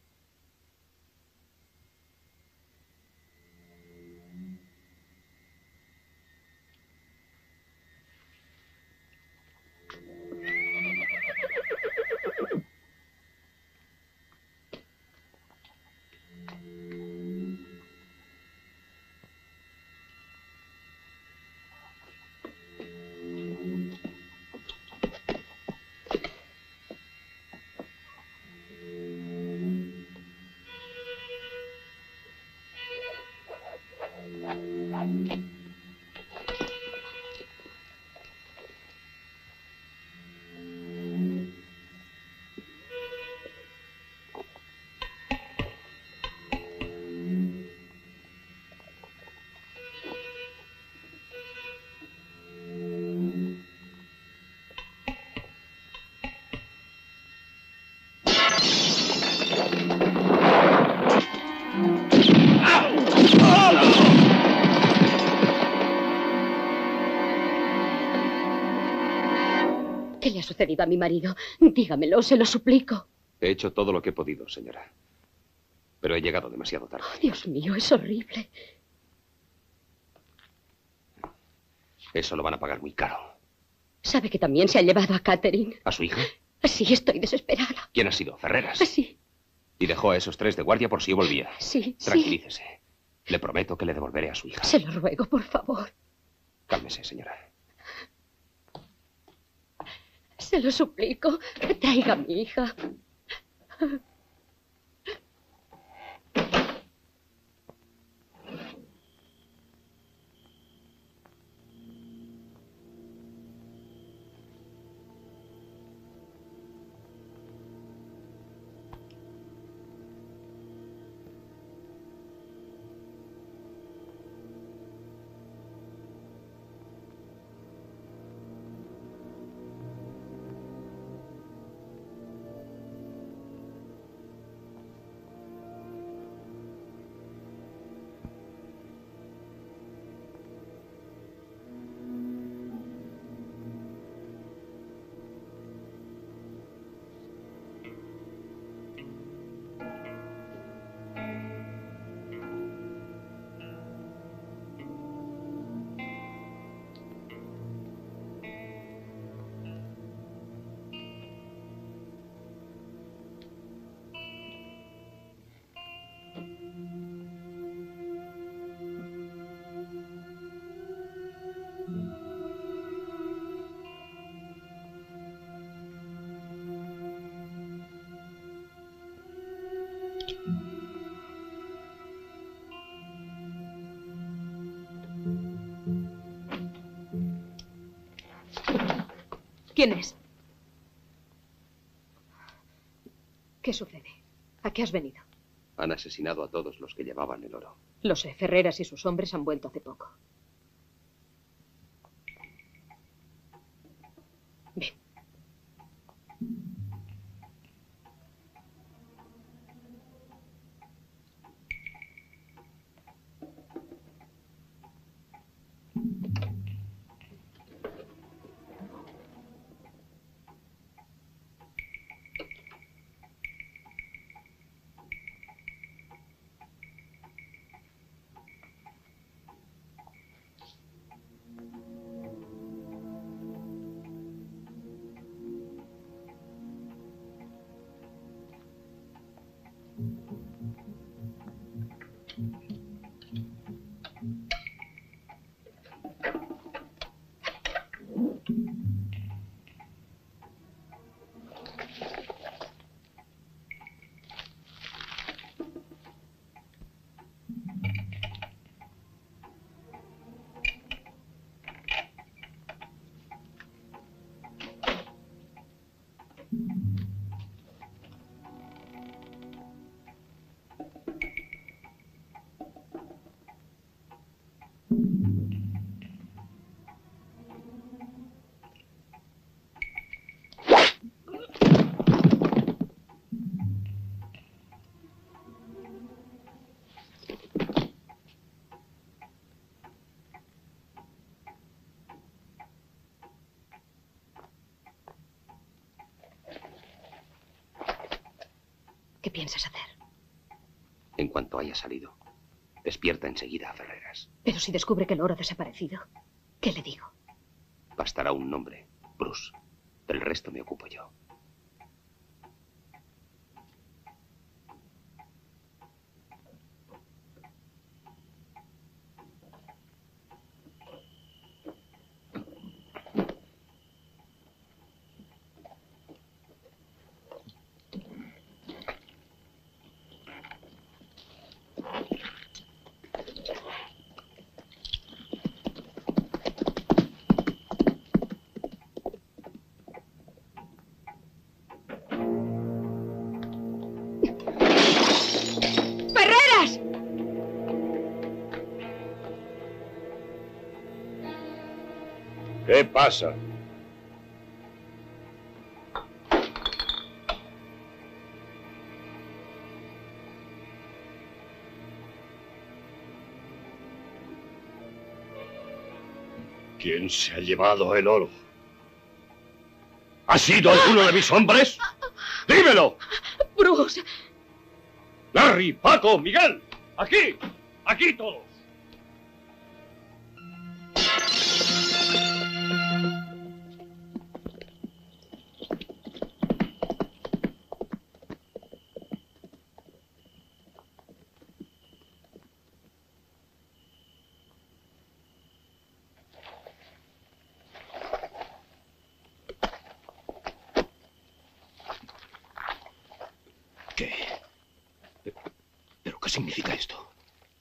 ¿Qué le ha sucedido a mi marido? Dígamelo, se lo suplico. He hecho todo lo que he podido, señora. Pero he llegado demasiado tarde. Oh, Dios mío, es horrible. Eso lo van a pagar muy caro. ¿Sabe que también se ha llevado a Catherine? ¿A su hija? Sí, estoy desesperada. ¿Quién ha sido? ¿Ferreras? Sí. Y dejó a esos tres de guardia por si yo volvía. Sí, Tranquilícese. Le prometo que le devolveré a su hija. Se lo ruego, por favor. Cálmese, señora. Se lo suplico. Traiga a mi hija. ¿Quién es? ¿Qué sucede? ¿A qué has venido? Han asesinado a todos los que llevaban el oro. Lo sé, Ferreras y sus hombres han vuelto hace poco. Ven. ¿Qué piensas hacer? En cuanto haya salido, despierta enseguida a Ferreras. Pero si descubre que el oro ha desaparecido, ¿qué le digo? Bastará un nombre, Bruce. Del resto me ocupo yo. ¿Qué pasa? ¿Quién se ha llevado el oro? ¿Ha sido alguno de mis hombres? ¡Dímelo! ¡Bruce! ¡Larry, Paco, Miguel! ¡Aquí! ¡Aquí todos! ¿Qué significa esto?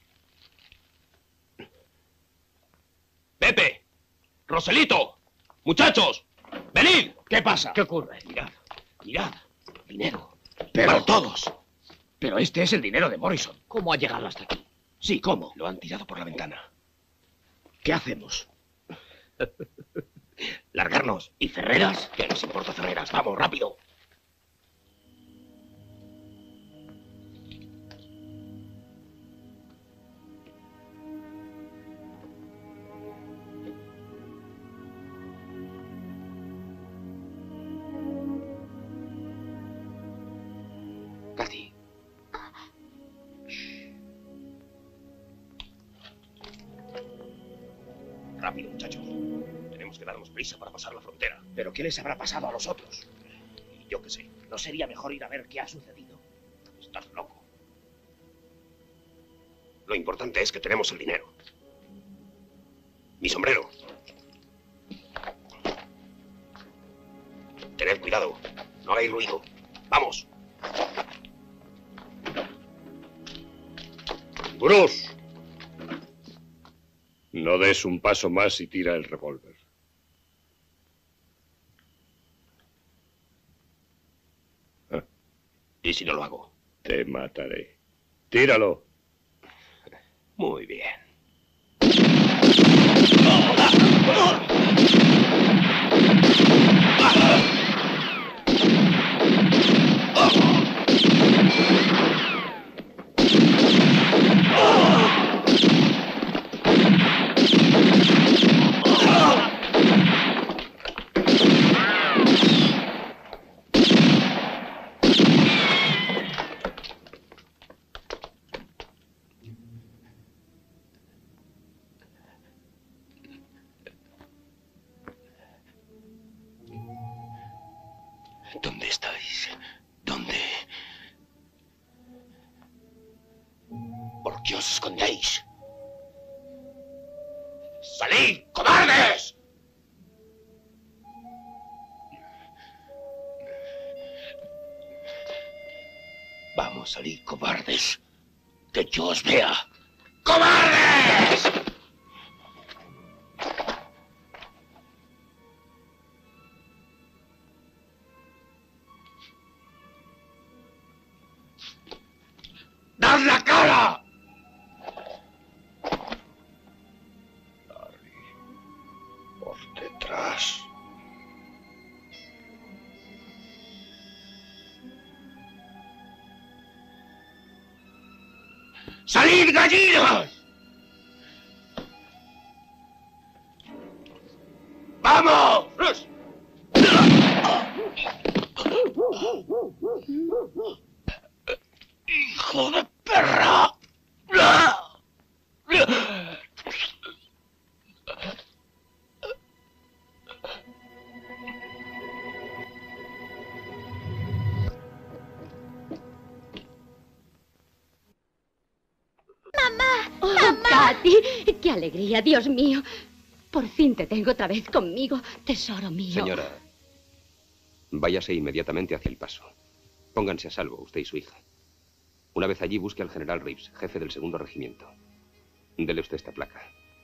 ¡Pepe! ¡Roselito! ¡Muchachos! ¡Venid! ¿Qué pasa? ¿Qué ocurre? Mirad, mirad. Dinero. Pero Para todos. Pero este es el dinero de Morrison. ¿Cómo ha llegado hasta aquí? Sí, ¿cómo? Lo han tirado por la ventana. ¿Qué hacemos? ¿Largarnos? ¿Y Ferreras? ¿Qué nos importa Ferreras? ¡Vamos, rápido! Cathy. Rápido, muchachos. Tenemos que darnos prisa para pasar la frontera. ¿Pero qué les habrá pasado a los otros? Yo qué sé. ¿No sería mejor ir a ver qué ha sucedido? Estás loco. Lo importante es que tenemos el dinero. Mi sombrero. Tened cuidado. No hagáis ruido. ¡Vamos! Bruce. No des un paso más y tira el revólver. ¿Y si no lo hago? Te mataré. Tíralo. Muy bien. ¿Dónde estáis? ¿Dónde? ¿Por qué os escondéis? ¡Salid, cobardes! Vamos, salid, cobardes. Que yo os vea. ¡Cobardes! ¡Dad la cara! Harry, por detrás. ¡Salid, gallinas! ¡Vamos! ¡Hijo de perra! Oh, Katy, qué alegría, Dios mío. Por fin te tengo otra vez conmigo, tesoro mío. Señora, váyase inmediatamente hacia el paso. Pónganse a salvo, usted y su hija. Una vez allí, busque al general Reeves, jefe del segundo regimiento. Dele usted esta placa.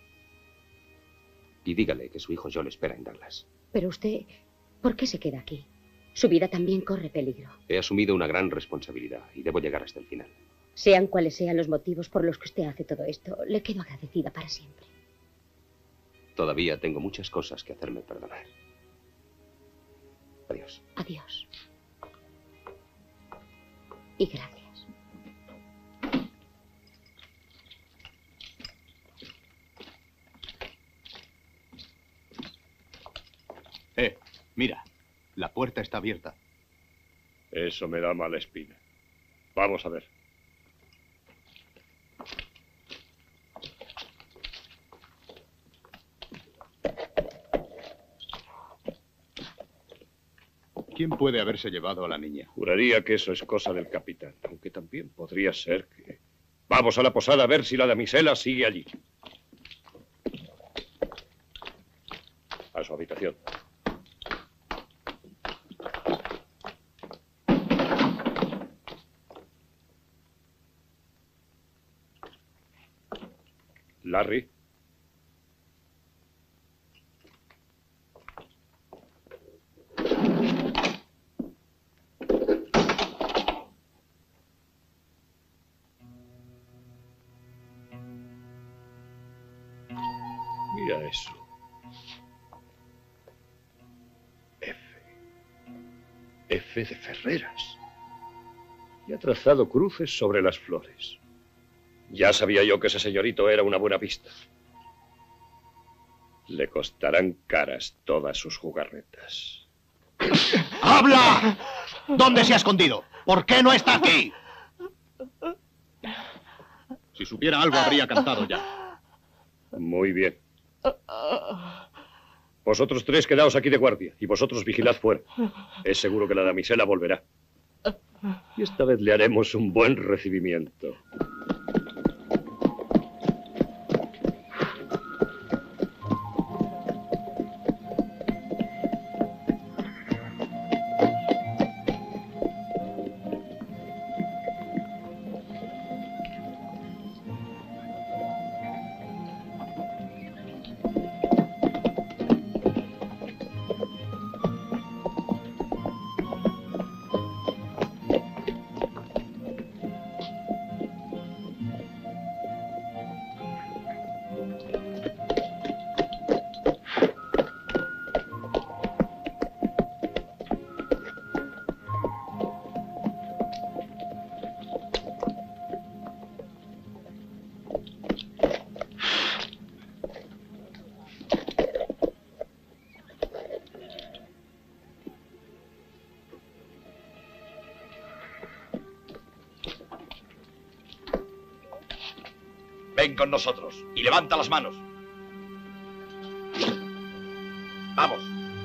Y dígale que su hijo Joel espera en Dallas. Pero usted, ¿por qué se queda aquí? Su vida también corre peligro. He asumido una gran responsabilidad y debo llegar hasta el final. Sean cuales sean los motivos por los que usted hace todo esto, le quedo agradecida para siempre. Todavía tengo muchas cosas que hacerme perdonar. Adiós. Adiós. Y gracias. Eh, mira, la puerta está abierta. Eso me da mala espina. Vamos a ver. ¿Quién puede haberse llevado a la niña? Juraría que eso es cosa del capitán, aunque también podría ser que... Vamos a la posada a ver si la damisela sigue allí. A su habitación. Larry. Mira eso. F. F de Ferreras. Y ha trazado cruces sobre las flores. Ya sabía yo que ese señorito era una buena pista. Le costarán caras todas sus jugarretas. ¡Habla! ¿Dónde se ha escondido? ¿Por qué no está aquí? Si supiera algo, habría cantado ya. Muy bien. Vosotros tres quedaos aquí de guardia y vosotros vigilad fuera. Es seguro que la damisela volverá. Y esta vez le haremos un buen recibimiento. Ven con nosotros y levanta las manos. Vamos.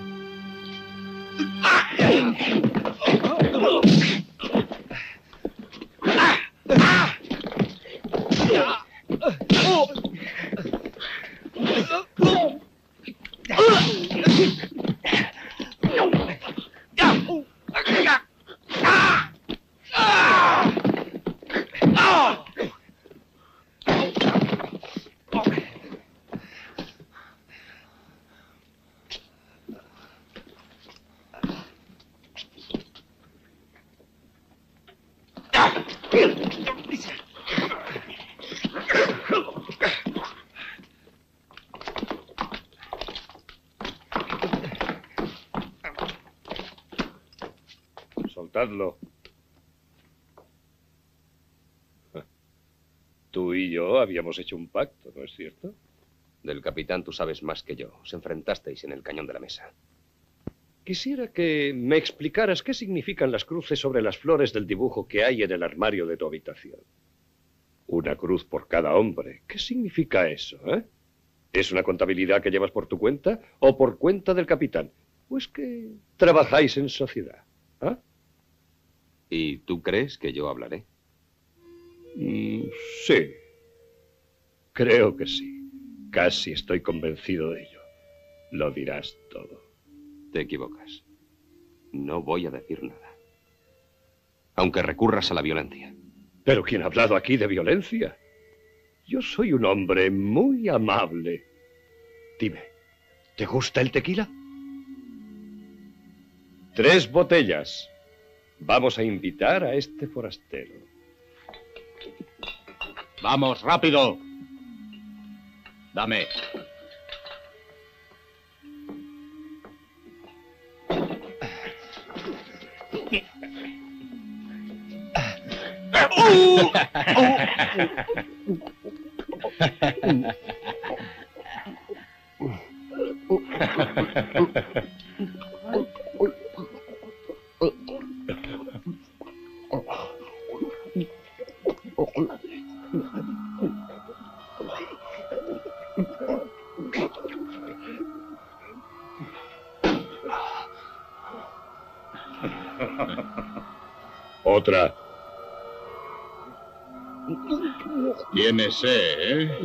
Soltadlo. Tú y yo habíamos hecho un pacto, ¿no es cierto? Del capitán tú sabes más que yo. Os enfrentasteis en el cañón de la mesa. Quisiera que me explicaras qué significan las cruces sobre las flores del dibujo que hay en el armario de tu habitación. Una cruz por cada hombre. ¿Qué significa eso, eh? ¿Es una contabilidad que llevas por tu cuenta o por cuenta del capitán? Pues que trabajáis en sociedad, ¿ah? ¿Y tú crees que yo hablaré? Mm, sí. Creo que sí. Casi estoy convencido de ello. Lo dirás todo. Te equivocas. No voy a decir nada. Aunque recurras a la violencia. ¿Pero quién ha hablado aquí de violencia? Yo soy un hombre muy amable. Dime, ¿te gusta el tequila? Tres botellas. Vamos a invitar a este forastero. Vamos, rápido. Dame. Otra. Tiene sed, ¿eh?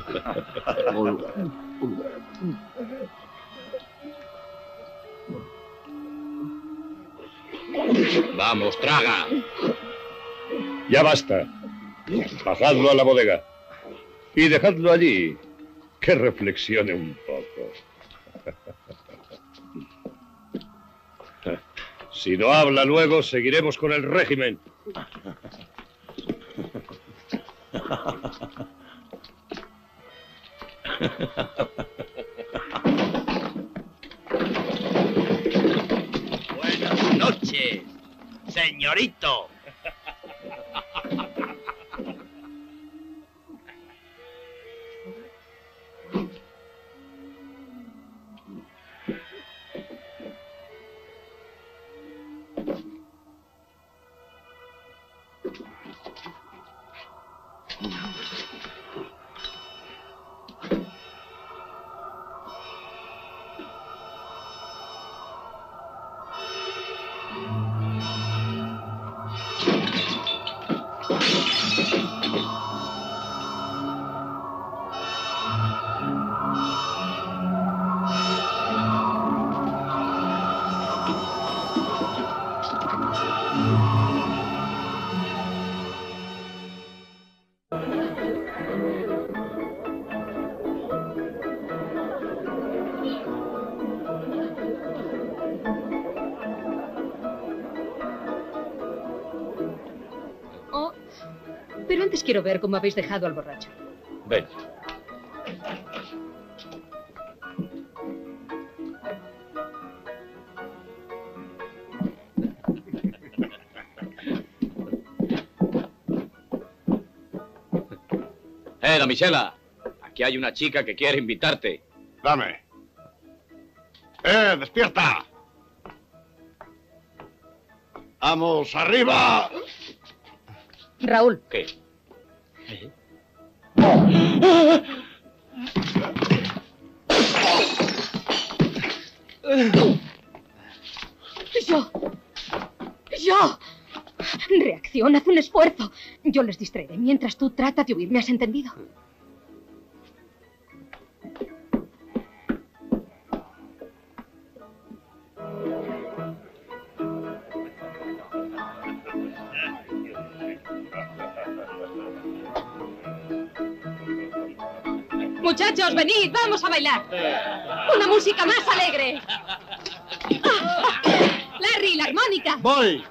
Vamos, traga. Ya basta. Bajadlo a la bodega. Y dejadlo allí. Que reflexione un poco. Si no habla luego, seguiremos con el régimen. Buenas noches, señorito. Oh, pero antes quiero ver cómo habéis dejado al borracho. Ven. Eh, damisela. Aquí hay una chica que quiere invitarte. Dame. ¡Eh, despierta! ¡Vamos, arriba! Raúl. ¿Qué? Yo. Yo. Reacciona, haz un esfuerzo. Yo les distraeré mientras tú trata de huir. ¿Me has entendido? Muchachos, venid, vamos a bailar. Una música más alegre. Larry, la armónica. Voy.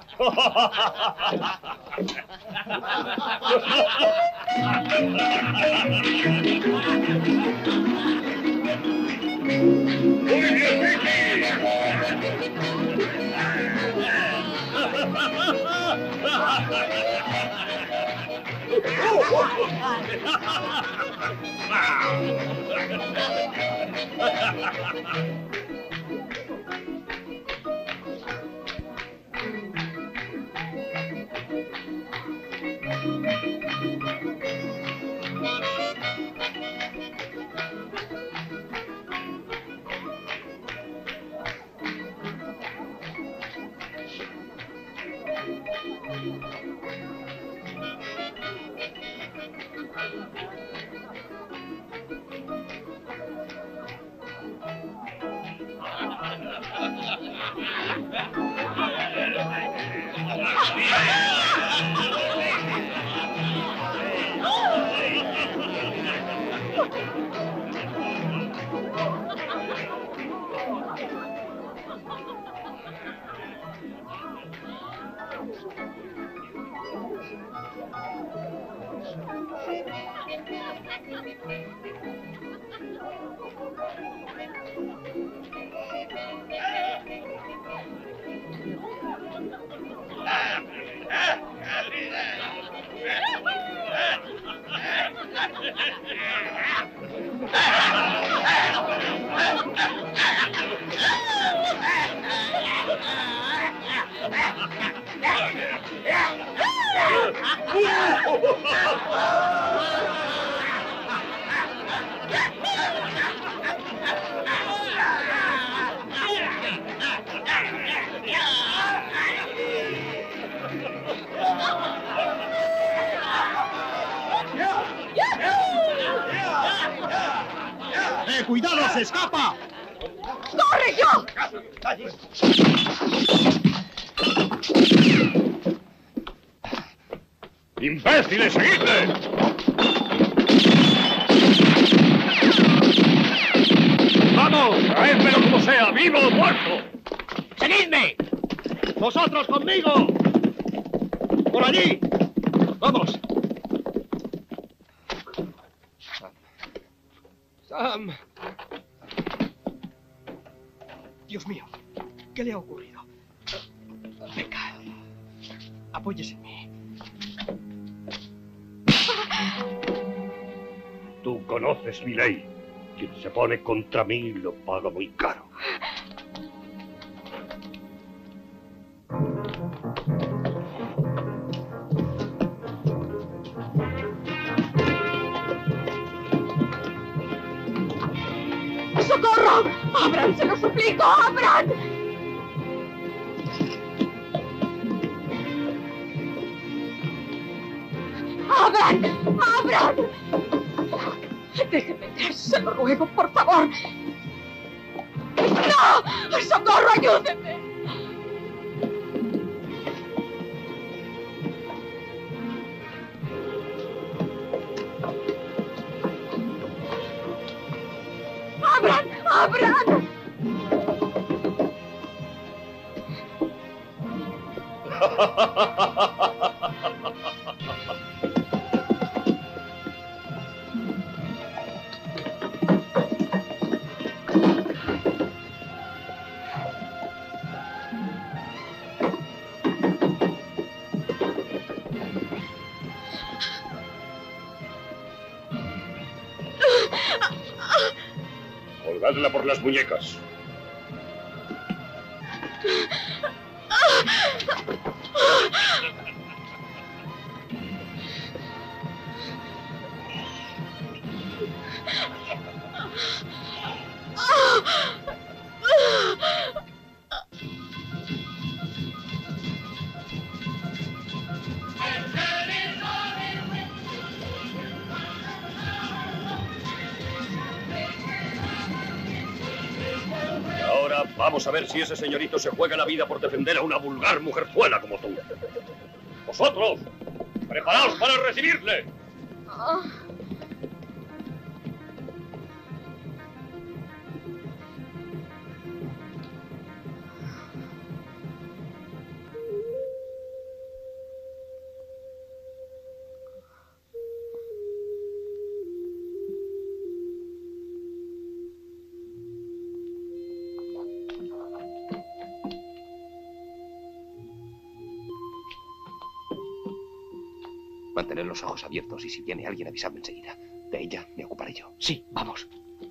¡Eh, cuidado, se escapa! ¡Corre, yo! ¡Imbéciles, seguidle! ¡Vamos! ¡Traédmelo como sea, vivo o muerto! ¡Seguidme! ¡Vosotros conmigo! ¡Por allí! ¡Vamos! Sam. Dios mío, ¿qué le ha ocurrido? Venga, apóyese en mí. Tú conoces mi ley. Quien se pone contra mí lo paga muy caro. ¡Socorro! ¡Abran, se lo suplico! ¡Abran! ¡Abran! ¡Abran! Déjenme entrar, se lo ruego, por favor. ¡No! ¡Socorro, ayúdenme! ¡Abran! ¡Abran! Colgadla por las muñecas. Ahora vamos a ver si ese señorito se juega la vida por defender a una vulgar mujerzuela como tú. ¡Vosotros! ¡Preparaos para recibirle! Mantener los ojos abiertos y si viene alguien avisadme enseguida. De ella me ocuparé yo. Sí, vamos.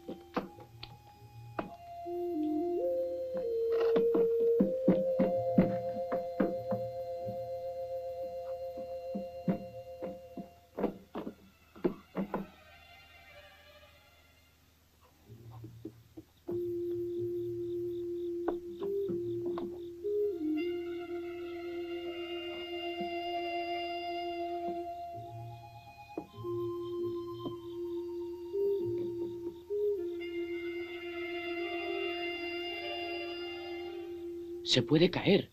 Se puede caer.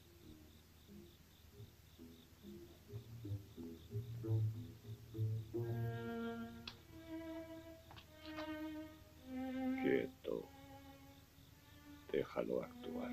Quieto. Déjalo actuar.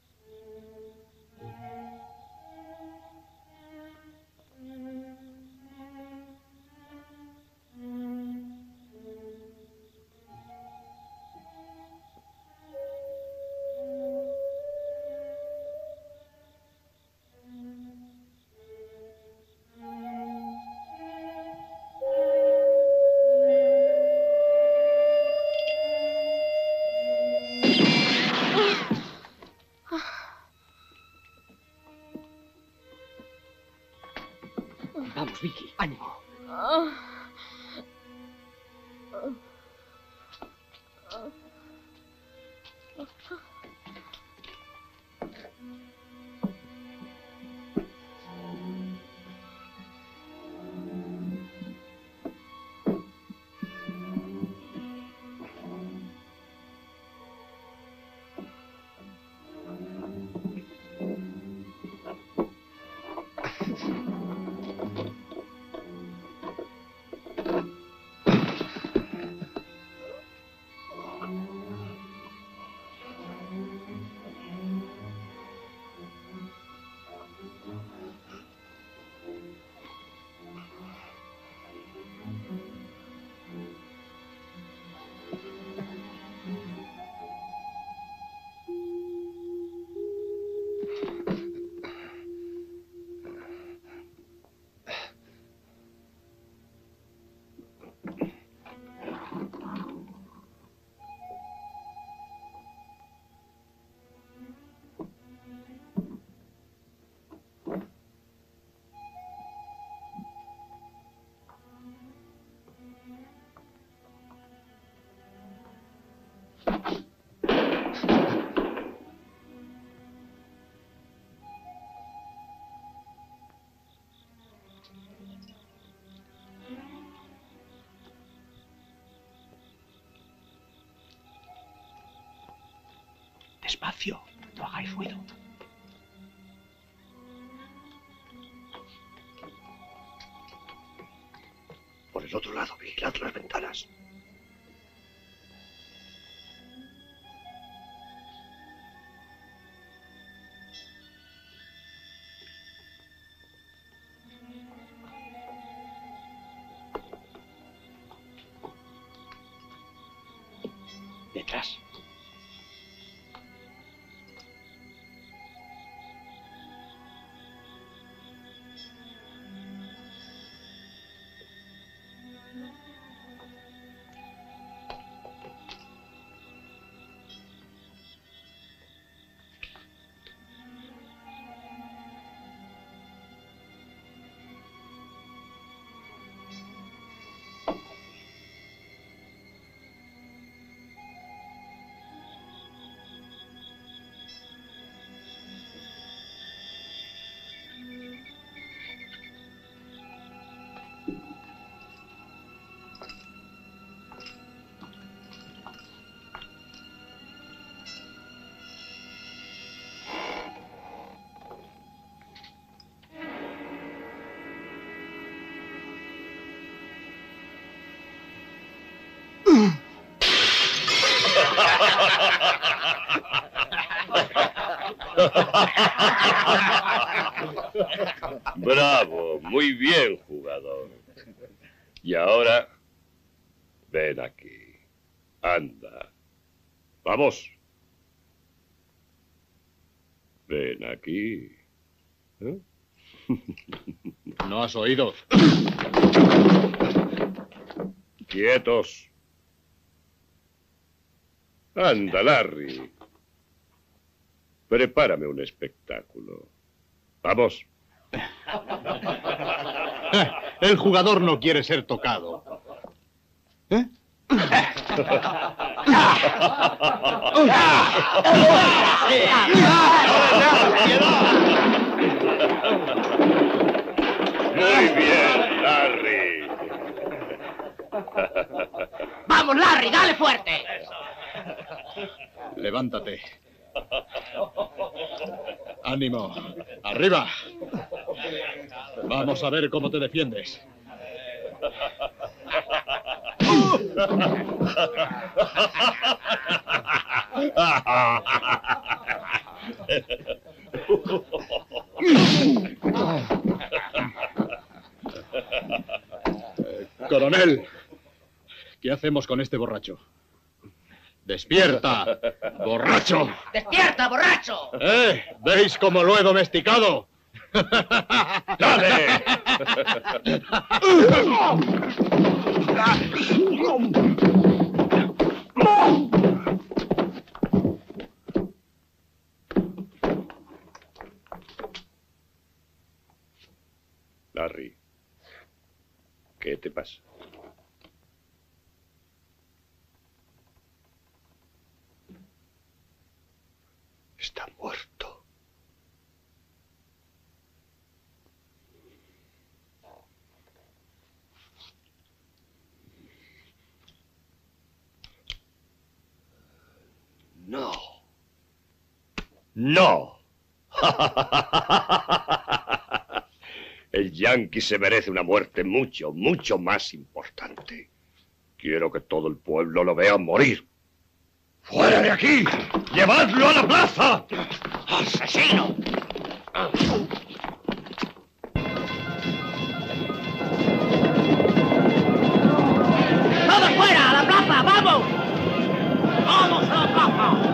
Vamos, Vicky, ánimo. Despacio, no hagáis ruido. Por el otro lado, vigilad las ventanas. Detrás. Bravo, muy bien, jugador. Y ahora, ven aquí. Anda. Vamos. Ven aquí. ¿Eh? ¿No has oído? Quietos. Anda, Larry. Prepárame un espectáculo. Vamos. El jugador no quiere ser tocado. ¿Eh? Muy bien, Larry. ¡Vamos, Larry! ¡Dale fuerte! Levántate. Ánimo. Arriba. Vamos a ver cómo te defiendes. Coronel, ¿qué hacemos con este borracho? ¡Despierta, borracho! ¡Despierta, borracho! ¿Eh? ¿Veis cómo lo he domesticado? ¡Dale! Larry, ¿qué te pasa? Está muerto. No. ¡No! El Yankee se merece una muerte mucho, mucho más importante. Quiero que todo el pueblo lo vea morir. ¡Fuera de aquí! ¡Llevadlo a la plaza! ¡Asesino! ¡Todos fuera! ¡A la plaza! ¡Vamos! ¡Vamos a la plaza!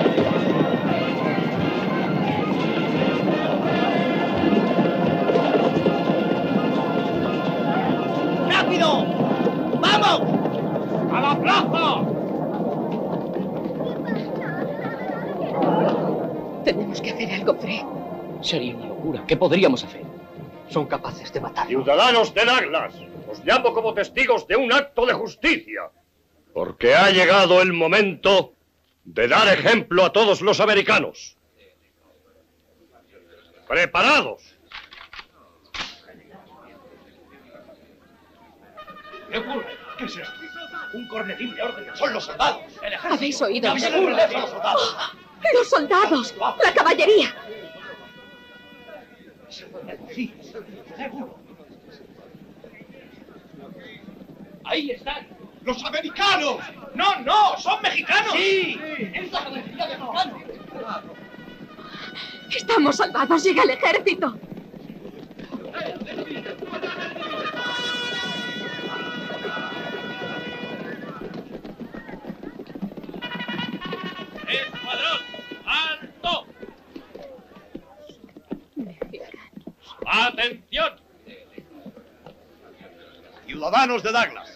¡Rápido! ¡Vamos! ¡A la plaza! Tenemos que hacer algo, Fred. Sería una locura. ¿Qué podríamos hacer? Son capaces de matarnos. Ciudadanos de Douglas, os llamo como testigos de un acto de justicia. Porque ha llegado el momento de dar ejemplo a todos los americanos. ¡Preparados! ¿Qué ocurre? ¿Qué es esto? Un cornetín de orden. Son los soldados. ¿Habéis oído? ¿Qué ocurre? Son los soldados. ¡Los soldados! ¡La caballería! Sí, seguro. Ahí están. ¡Los americanos! ¡No, no! ¡Son mexicanos! ¡Sí! ¡Es la caballería de mexicanos! ¡Estamos salvados! ¡Llega el ejército! ¡Escuadrón! ¡Alto! ¡Atención! Ciudadanos de Douglas,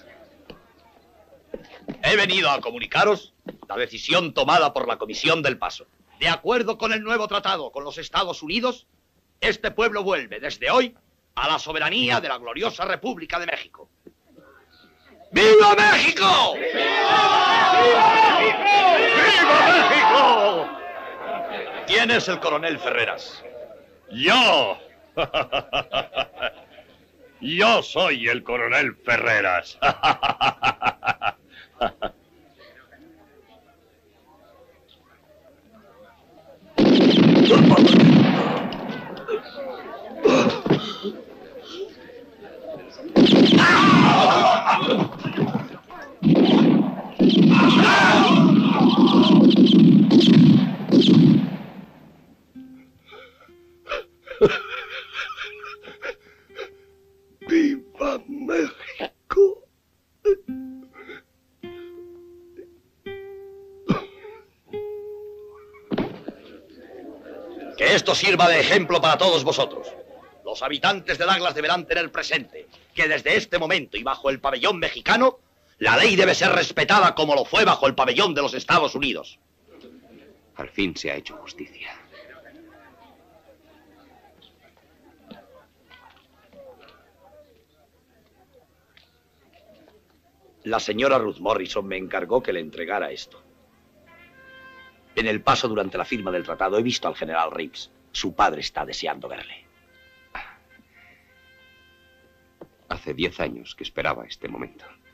he venido a comunicaros la decisión tomada por la Comisión del Paso. De acuerdo con el nuevo tratado con los Estados Unidos, este pueblo vuelve desde hoy a la soberanía de la gloriosa República de México. ¡Viva México! ¡Viva México! ¿Quién es el coronel Ferreras? ¡Yo! Yo soy el coronel Ferreras. Que esto sirva de ejemplo para todos vosotros. Los habitantes de Douglas deberán tener presente que desde este momento y bajo el pabellón mexicano, la ley debe ser respetada como lo fue bajo el pabellón de los Estados Unidos. Al fin se ha hecho justicia. La señora Ruth Morrison me encargó que le entregara esto. En el paso durante la firma del tratado he visto al general Reeves. Su padre está deseando verle. Hace diez años que esperaba este momento.